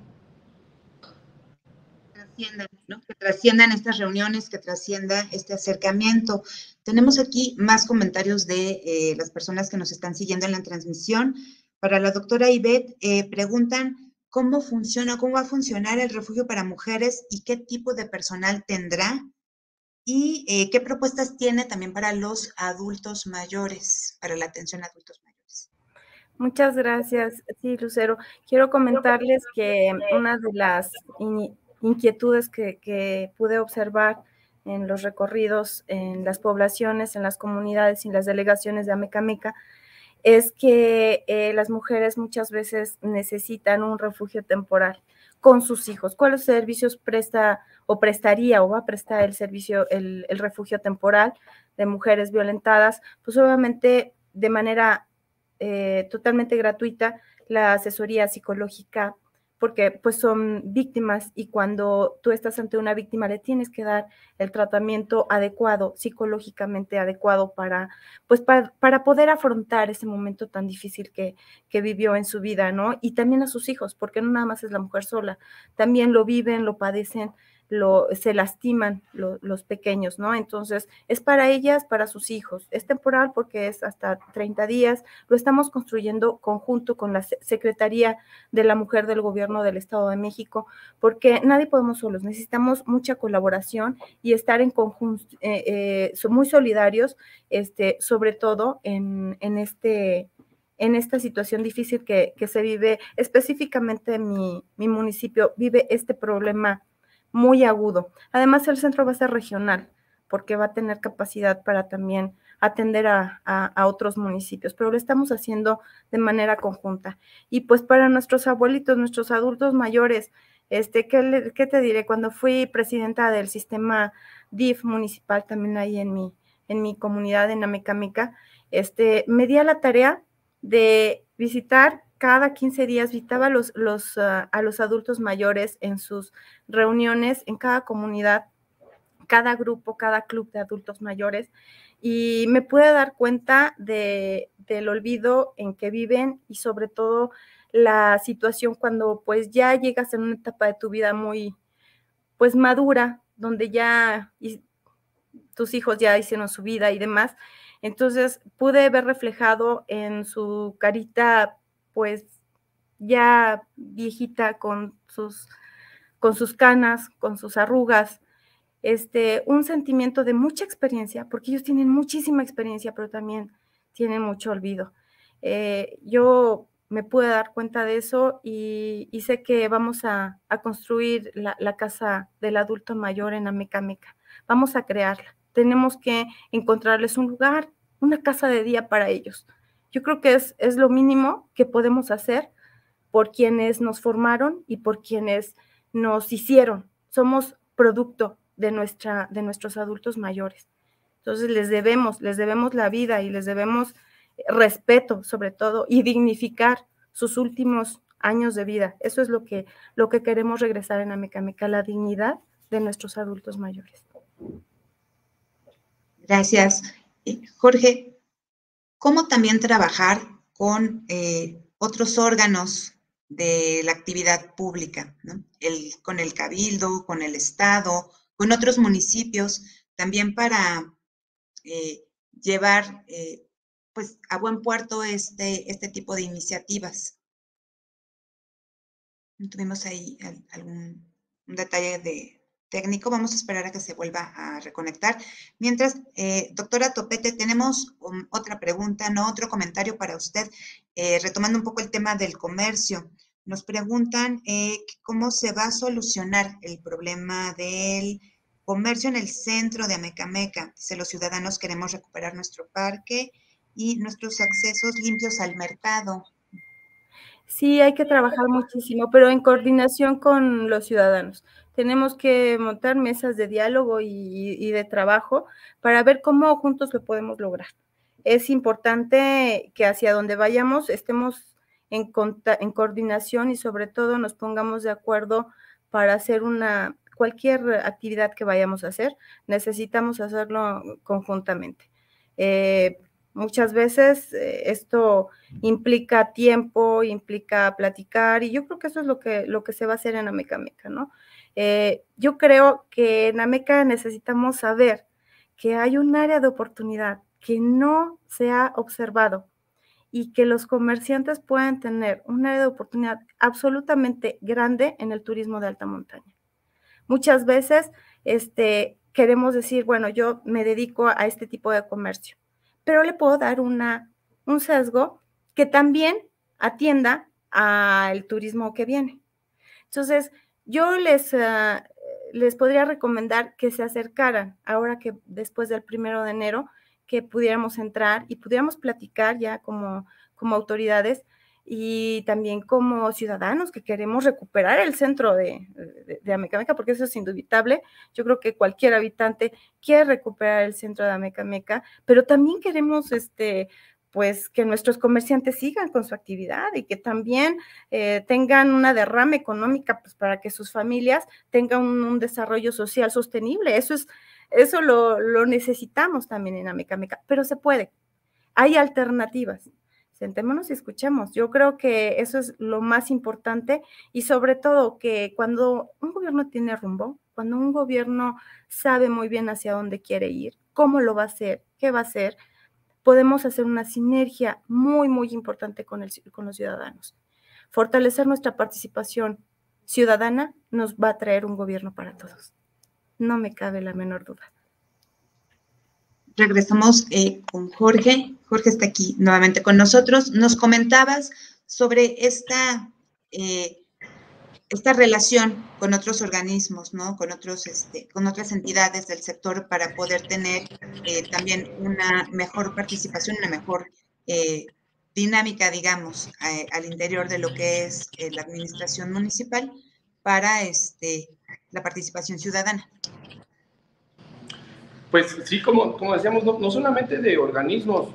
Speaker 1: Trasciendan, ¿no? Que trasciendan estas reuniones, que trascienda este acercamiento. Tenemos aquí más comentarios de eh, las personas que nos están siguiendo en la transmisión. Para la doctora Ivette, eh, preguntan cómo funciona, cómo va a funcionar el refugio para mujeres y qué tipo de personal tendrá y eh, qué propuestas tiene también para los adultos mayores, para la atención a adultos mayores.
Speaker 3: Muchas gracias. Sí, Lucero. Quiero comentarles que una de las in inquietudes que, que pude observar en los recorridos, en las poblaciones, en las comunidades y en las delegaciones de Amecameca, es que eh, las mujeres muchas veces necesitan un refugio temporal con sus hijos. ¿Cuáles servicios presta o prestaría o va a prestar el servicio, el, el refugio temporal de mujeres violentadas? Pues obviamente de manera eh, totalmente gratuita la asesoría psicológica, porque pues son víctimas y cuando tú estás ante una víctima le tienes que dar el tratamiento adecuado, psicológicamente adecuado para, pues para, para poder afrontar ese momento tan difícil que, que vivió en su vida, ¿no? Y también a sus hijos, porque no nada más es la mujer sola, también lo viven, lo padecen, lo, se lastiman lo, los pequeños, ¿no? Entonces, es para ellas, para sus hijos. Es temporal porque es hasta treinta días. Lo estamos construyendo conjunto con la Secretaría de la Mujer del Gobierno del Estado de México, porque nadie podemos solos. Necesitamos mucha colaboración y estar en conjunto, eh, eh, muy solidarios, este, sobre todo en, en este... en esta situación difícil que, que se vive, específicamente mi, mi municipio vive este problema muy agudo. Además, el centro va a ser regional, porque va a tener capacidad para también atender a, a, a otros municipios, pero lo estamos haciendo de manera conjunta. Y pues para nuestros abuelitos, nuestros adultos mayores, este, ¿qué, le, qué te diré? Cuando fui presidenta del sistema D I F municipal, también ahí en mi, en mi comunidad, en Amecameca, este, me di a la tarea de visitar cada quince días, visitaba los, los, uh, a los adultos mayores en sus reuniones en cada comunidad, cada grupo, cada club de adultos mayores, y me pude dar cuenta de, del olvido en que viven y sobre todo la situación cuando pues ya llegas en una etapa de tu vida muy pues madura, donde ya y, tus hijos ya hicieron su vida y demás. Entonces pude ver reflejado en su carita pues ya viejita con sus, con sus canas, con sus arrugas, este, un sentimiento de mucha experiencia, porque ellos tienen muchísima experiencia, pero también tienen mucho olvido. Eh, yo me pude dar cuenta de eso y, y sé que vamos a, a construir la, la casa del adulto mayor en Amecameca. Vamos a crearla. Tenemos que encontrarles un lugar, una casa de día para ellos. Yo creo que es, es lo mínimo que podemos hacer por quienes nos formaron y por quienes nos hicieron. Somos producto de, nuestra, de nuestros adultos mayores. Entonces les debemos, les debemos la vida y les debemos respeto sobre todo y dignificar sus últimos años de vida. Eso es lo que, lo que queremos regresar en Amecameca, la dignidad de nuestros adultos mayores.
Speaker 1: Gracias. Jorge, ¿cómo también trabajar con eh, otros órganos de la actividad pública, ¿no? El, con el Cabildo, con el Estado, con otros municipios, también para eh, llevar eh, pues, a buen puerto este, este tipo de iniciativas? Tuvimos ahí algún un detalle de técnico, vamos a esperar a que se vuelva a reconectar. Mientras, eh, doctora Topete, tenemos um, otra pregunta, no otro comentario para usted, eh, retomando un poco el tema del comercio. Nos preguntan eh, cómo se va a solucionar el problema del comercio en el centro de Amecameca. Dice, los ciudadanos queremos recuperar nuestro parque y nuestros accesos limpios al mercado.
Speaker 3: Sí, hay que trabajar muchísimo, pero en coordinación con los ciudadanos. Tenemos que montar mesas de diálogo y, y de trabajo para ver cómo juntos lo podemos lograr. Es importante que hacia donde vayamos estemos en, en coordinación y sobre todo nos pongamos de acuerdo para hacer una cualquier actividad que vayamos a hacer. Necesitamos hacerlo conjuntamente. Eh, Muchas veces eh, esto implica tiempo, implica platicar, y yo creo que eso es lo que, lo que se va a hacer en Amecameca, ¿no? Eh, yo creo que en Ameca necesitamos saber que hay un área de oportunidad que no se ha observado y que los comerciantes pueden tener un área de oportunidad absolutamente grande en el turismo de alta montaña. Muchas veces este, queremos decir, bueno, yo me dedico a este tipo de comercio, pero le puedo dar una, un sesgo que también atienda al turismo que viene. Entonces, yo les, uh, les podría recomendar que se acercaran, ahora que después del primero de enero, que pudiéramos entrar y pudiéramos platicar ya como, como autoridades y también como ciudadanos que queremos recuperar el centro de, de, de Amecameca, porque eso es indubitable. Yo creo que cualquier habitante quiere recuperar el centro de Amecameca, pero también queremos este, pues que nuestros comerciantes sigan con su actividad y que también eh, tengan una derrama económica, pues para que sus familias tengan un, un desarrollo social sostenible. Eso es, eso lo, lo necesitamos también en Amecameca, pero se puede. Hay alternativas. Sentémonos y escuchemos. Yo creo que eso es lo más importante y sobre todo que cuando un gobierno tiene rumbo, cuando un gobierno sabe muy bien hacia dónde quiere ir, cómo lo va a hacer, qué va a hacer, podemos hacer una sinergia muy, muy importante con, el, con los ciudadanos. Fortalecer nuestra participación ciudadana nos va a traer un gobierno para todos. No me cabe la menor duda.
Speaker 1: Regresamos eh, con Jorge. Jorge está aquí nuevamente con nosotros. Nos comentabas sobre esta, eh, esta relación con otros organismos, ¿no? Con, otros, este, con otras entidades del sector para poder tener eh, también una mejor participación, una mejor eh, dinámica, digamos, eh, al interior de lo que es eh, la administración municipal para este, la participación ciudadana.
Speaker 4: Pues sí, como, como decíamos, no, no solamente de organismos,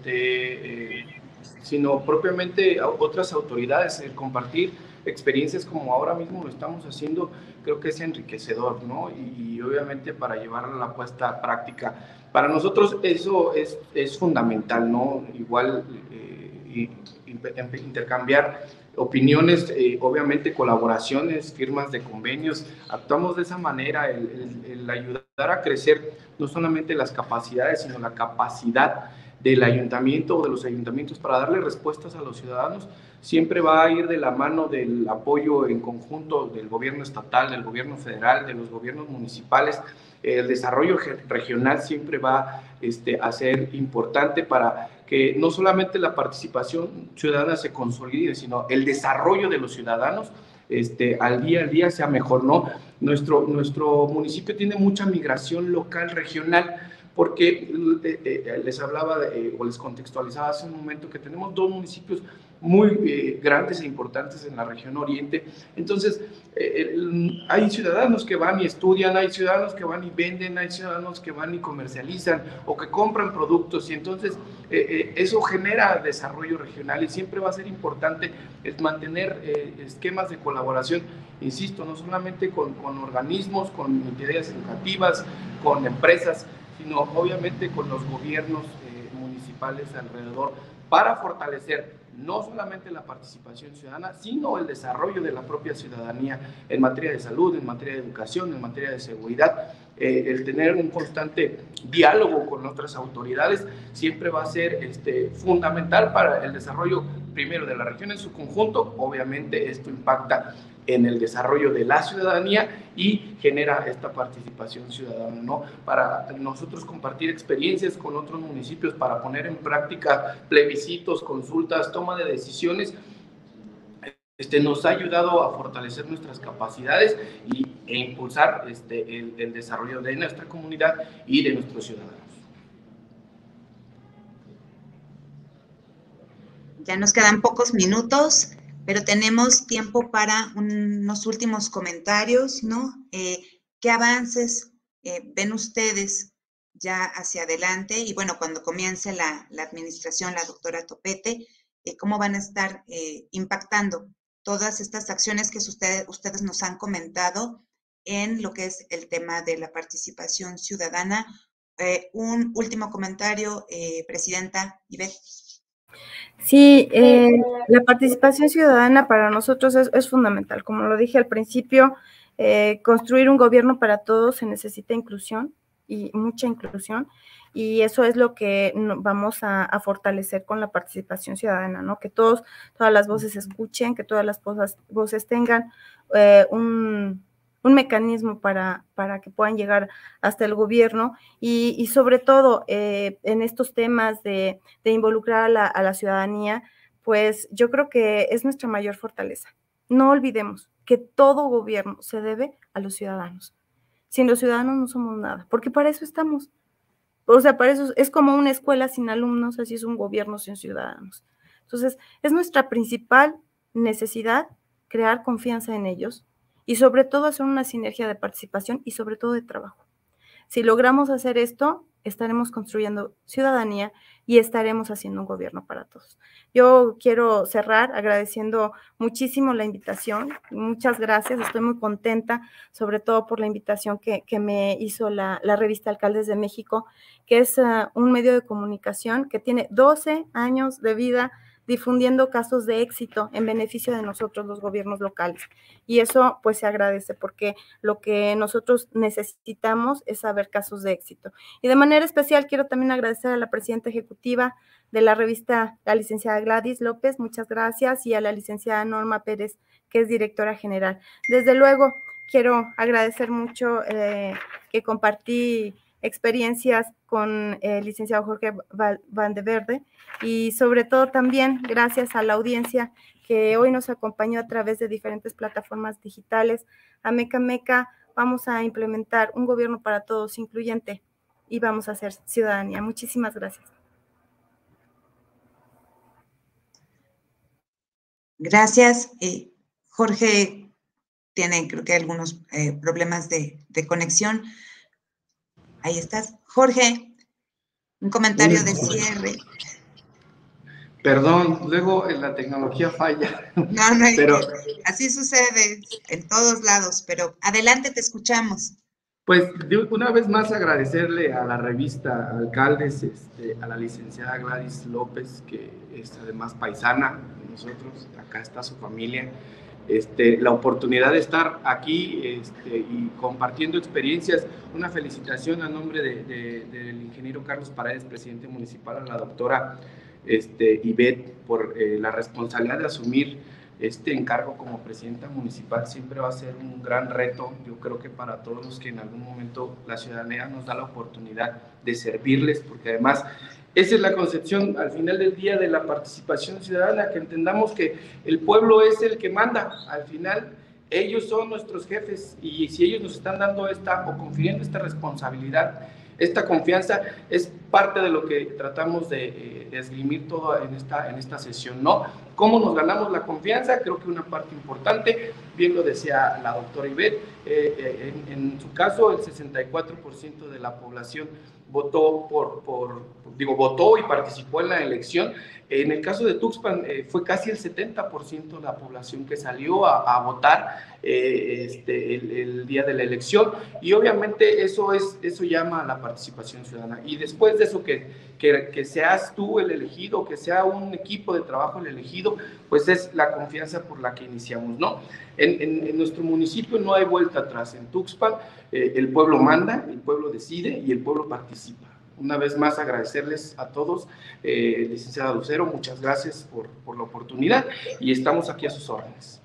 Speaker 4: este, eh, sino propiamente a otras autoridades. El compartir experiencias como ahora mismo lo estamos haciendo, creo que es enriquecedor, ¿no? Y, y obviamente para llevar a la puesta a práctica, para nosotros eso es, es fundamental, ¿no? Igual eh, intercambiar opiniones, eh, obviamente colaboraciones, firmas de convenios, actuamos de esa manera, el, el, el ayudar a crecer no solamente las capacidades, sino la capacidad del ayuntamiento o de los ayuntamientos para darle respuestas a los ciudadanos, siempre va a ir de la mano del apoyo en conjunto del gobierno estatal, del gobierno federal, de los gobiernos municipales. El desarrollo regional siempre va este, a ser importante para que no solamente la participación ciudadana se consolide, sino el desarrollo de los ciudadanos este, al día al día sea mejor, ¿no? Nuestro, nuestro municipio tiene mucha migración local, regional, porque eh, eh, les hablaba eh, o les contextualizaba hace un momento que tenemos dos municipios muy eh, grandes e importantes en la región oriente. Entonces, eh, el, hay ciudadanos que van y estudian, hay ciudadanos que van y venden, hay ciudadanos que van y comercializan o que compran productos, y entonces eh, eh, eso genera desarrollo regional y siempre va a ser importante el mantener eh, esquemas de colaboración, insisto, no solamente con, con organismos, con entidades educativas, con empresas, sino obviamente con los gobiernos eh, municipales alrededor, para fortalecer no solamente la participación ciudadana, sino el desarrollo de la propia ciudadanía en materia de salud, en materia de educación, en materia de seguridad. Eh, el tener un constante diálogo con otras autoridades siempre va a ser este, fundamental para el desarrollo primero de la región en su conjunto. Obviamente esto impacta en el desarrollo de la ciudadanía y genera esta participación ciudadana, ¿no? Para nosotros compartir experiencias con otros municipios, para poner en práctica plebiscitos, consultas, toma de decisiones, este, nos ha ayudado a fortalecer nuestras capacidades y, e impulsar este, el, el desarrollo de nuestra comunidad y de nuestros ciudadanos.
Speaker 1: Ya nos quedan pocos minutos, pero tenemos tiempo para unos últimos comentarios, ¿no? Eh, ¿Qué avances eh, ven ustedes ya hacia adelante? Y bueno, cuando comience la, la administración, la doctora Topete, eh, ¿cómo van a estar eh, impactando todas estas acciones que usted, ustedes nos han comentado en lo que es el tema de la participación ciudadana? Eh, un último comentario, eh, Presidenta Ivette.
Speaker 3: Sí, eh, la participación ciudadana para nosotros es, es fundamental. Como lo dije al principio, eh, construir un gobierno para todos se necesita inclusión y mucha inclusión, y eso es lo que vamos a, a fortalecer con la participación ciudadana, ¿no? Que todos, todas las voces se escuchen, que todas las voces, voces tengan eh, un... un mecanismo para, para que puedan llegar hasta el gobierno y, y sobre todo eh, en estos temas de, de involucrar a la, a la ciudadanía, pues yo creo que es nuestra mayor fortaleza. No olvidemos que todo gobierno se debe a los ciudadanos. Sin los ciudadanos no somos nada, porque para eso estamos. O sea, para eso es como una escuela sin alumnos, así es un gobierno sin ciudadanos. Entonces, es nuestra principal necesidad crear confianza en ellos, y sobre todo hacer una sinergia de participación y sobre todo de trabajo. Si logramos hacer esto, estaremos construyendo ciudadanía y estaremos haciendo un gobierno para todos. Yo quiero cerrar agradeciendo muchísimo la invitación. Muchas gracias, estoy muy contenta, sobre todo por la invitación que, que me hizo la, la revista Alcaldes de México, que es uh, un medio de comunicación que tiene doce años de vida difundiendo casos de éxito en beneficio de nosotros, los gobiernos locales. Y eso pues se agradece, porque lo que nosotros necesitamos es saber casos de éxito. Y de manera especial quiero también agradecer a la presidenta ejecutiva de la revista, la licenciada Gladys López, muchas gracias, y a la licenciada Norma Pérez, que es directora general. Desde luego, quiero agradecer mucho eh, que compartí experiencias con el licenciado Jorge Vandeverde, y sobre todo también gracias a la audiencia que hoy nos acompañó a través de diferentes plataformas digitales. A Meca Meca vamos a implementar un gobierno para todos incluyente y vamos a hacer ciudadanía. Muchísimas gracias.
Speaker 1: Gracias. Eh, Jorge tiene, creo que algunos eh, problemas de, de conexión. Ahí estás. Jorge, un comentario de cierre.
Speaker 4: Perdón, luego en la tecnología falla.
Speaker 1: No, no,
Speaker 4: pero
Speaker 1: así sucede en todos lados, pero adelante, te escuchamos.
Speaker 4: Pues una vez más agradecerle a la revista Alcaldes, este, a la licenciada Gladys López, que es además paisana de nosotros, acá está su familia, este, la oportunidad de estar aquí este, y compartiendo experiencias. Una felicitación a nombre de, de, del ingeniero Carlos Paredes, presidente municipal, a la doctora este, Ivette, por eh, la responsabilidad de asumir este encargo como presidenta municipal. Siempre va a ser un gran reto, yo creo que para todos los que en algún momento la ciudadanía nos da la oportunidad de servirles, porque además esa es la concepción al final del día de la participación ciudadana, que entendamos que el pueblo es el que manda, al final ellos son nuestros jefes, y si ellos nos están dando esta o confiriendo esta responsabilidad, esta confianza, es parte de lo que tratamos de, eh, de esgrimir todo en esta, en esta sesión, ¿no? ¿Cómo nos ganamos la confianza? Creo que una parte importante, bien lo decía la doctora Ivette, eh, en, en su caso el sesenta y cuatro por ciento de la población votó, por, por, digo, votó y participó en la elección. En el caso de Tuxpan eh, fue casi el setenta por ciento de la población que salió a, a votar eh, este, el, el día de la elección, y obviamente eso, es, eso llama a la participación ciudadana. Y después de eso, que, que, que seas tú el elegido, que sea un equipo de trabajo el elegido, pues es la confianza por la que iniciamos, ¿no? En, en, en nuestro municipio no hay vuelta atrás. En Tuxpan eh, el pueblo manda, el pueblo decide y el pueblo participa. Una vez más agradecerles a todos, eh, licenciada Lucero, muchas gracias por, por la oportunidad, y estamos aquí a sus órdenes.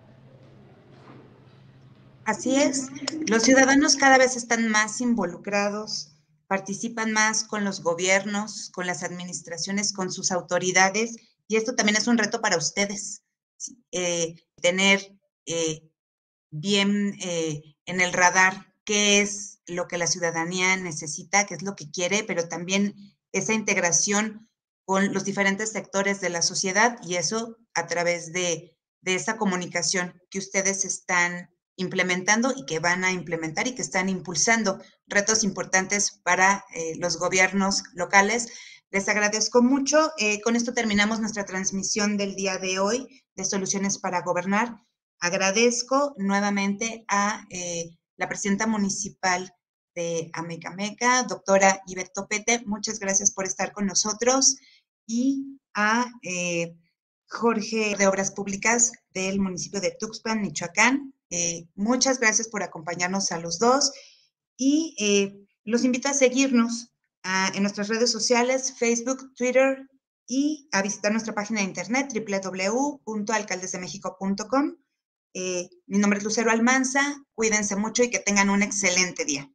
Speaker 1: Así es, los ciudadanos cada vez están más involucrados, participan más con los gobiernos, con las administraciones, con sus autoridades, y esto también es un reto para ustedes, eh, tener eh, bien eh, en el radar qué es lo que la ciudadanía necesita, qué es lo que quiere, pero también esa integración con los diferentes sectores de la sociedad, y eso a través de, de esa comunicación que ustedes están implementando y que van a implementar y que están impulsando, retos importantes para eh, los gobiernos locales. Les agradezco mucho. Eh, con esto terminamos nuestra transmisión del día de hoy de Soluciones para Gobernar. Agradezco nuevamente a eh, la presidenta municipal de Amecameca, doctora Ivette Topete, muchas gracias por estar con nosotros, y a eh, Jorge de Obras Públicas del municipio de Tuxpan, Michoacán. Eh, muchas gracias por acompañarnos a los dos, y eh, los invito a seguirnos a, en nuestras redes sociales, Facebook, Twitter, y a visitar nuestra página de internet doble u doble u doble u punto alcaldes de méxico punto com. Eh, mi nombre es Lucero Almanza, cuídense mucho y que tengan un excelente día.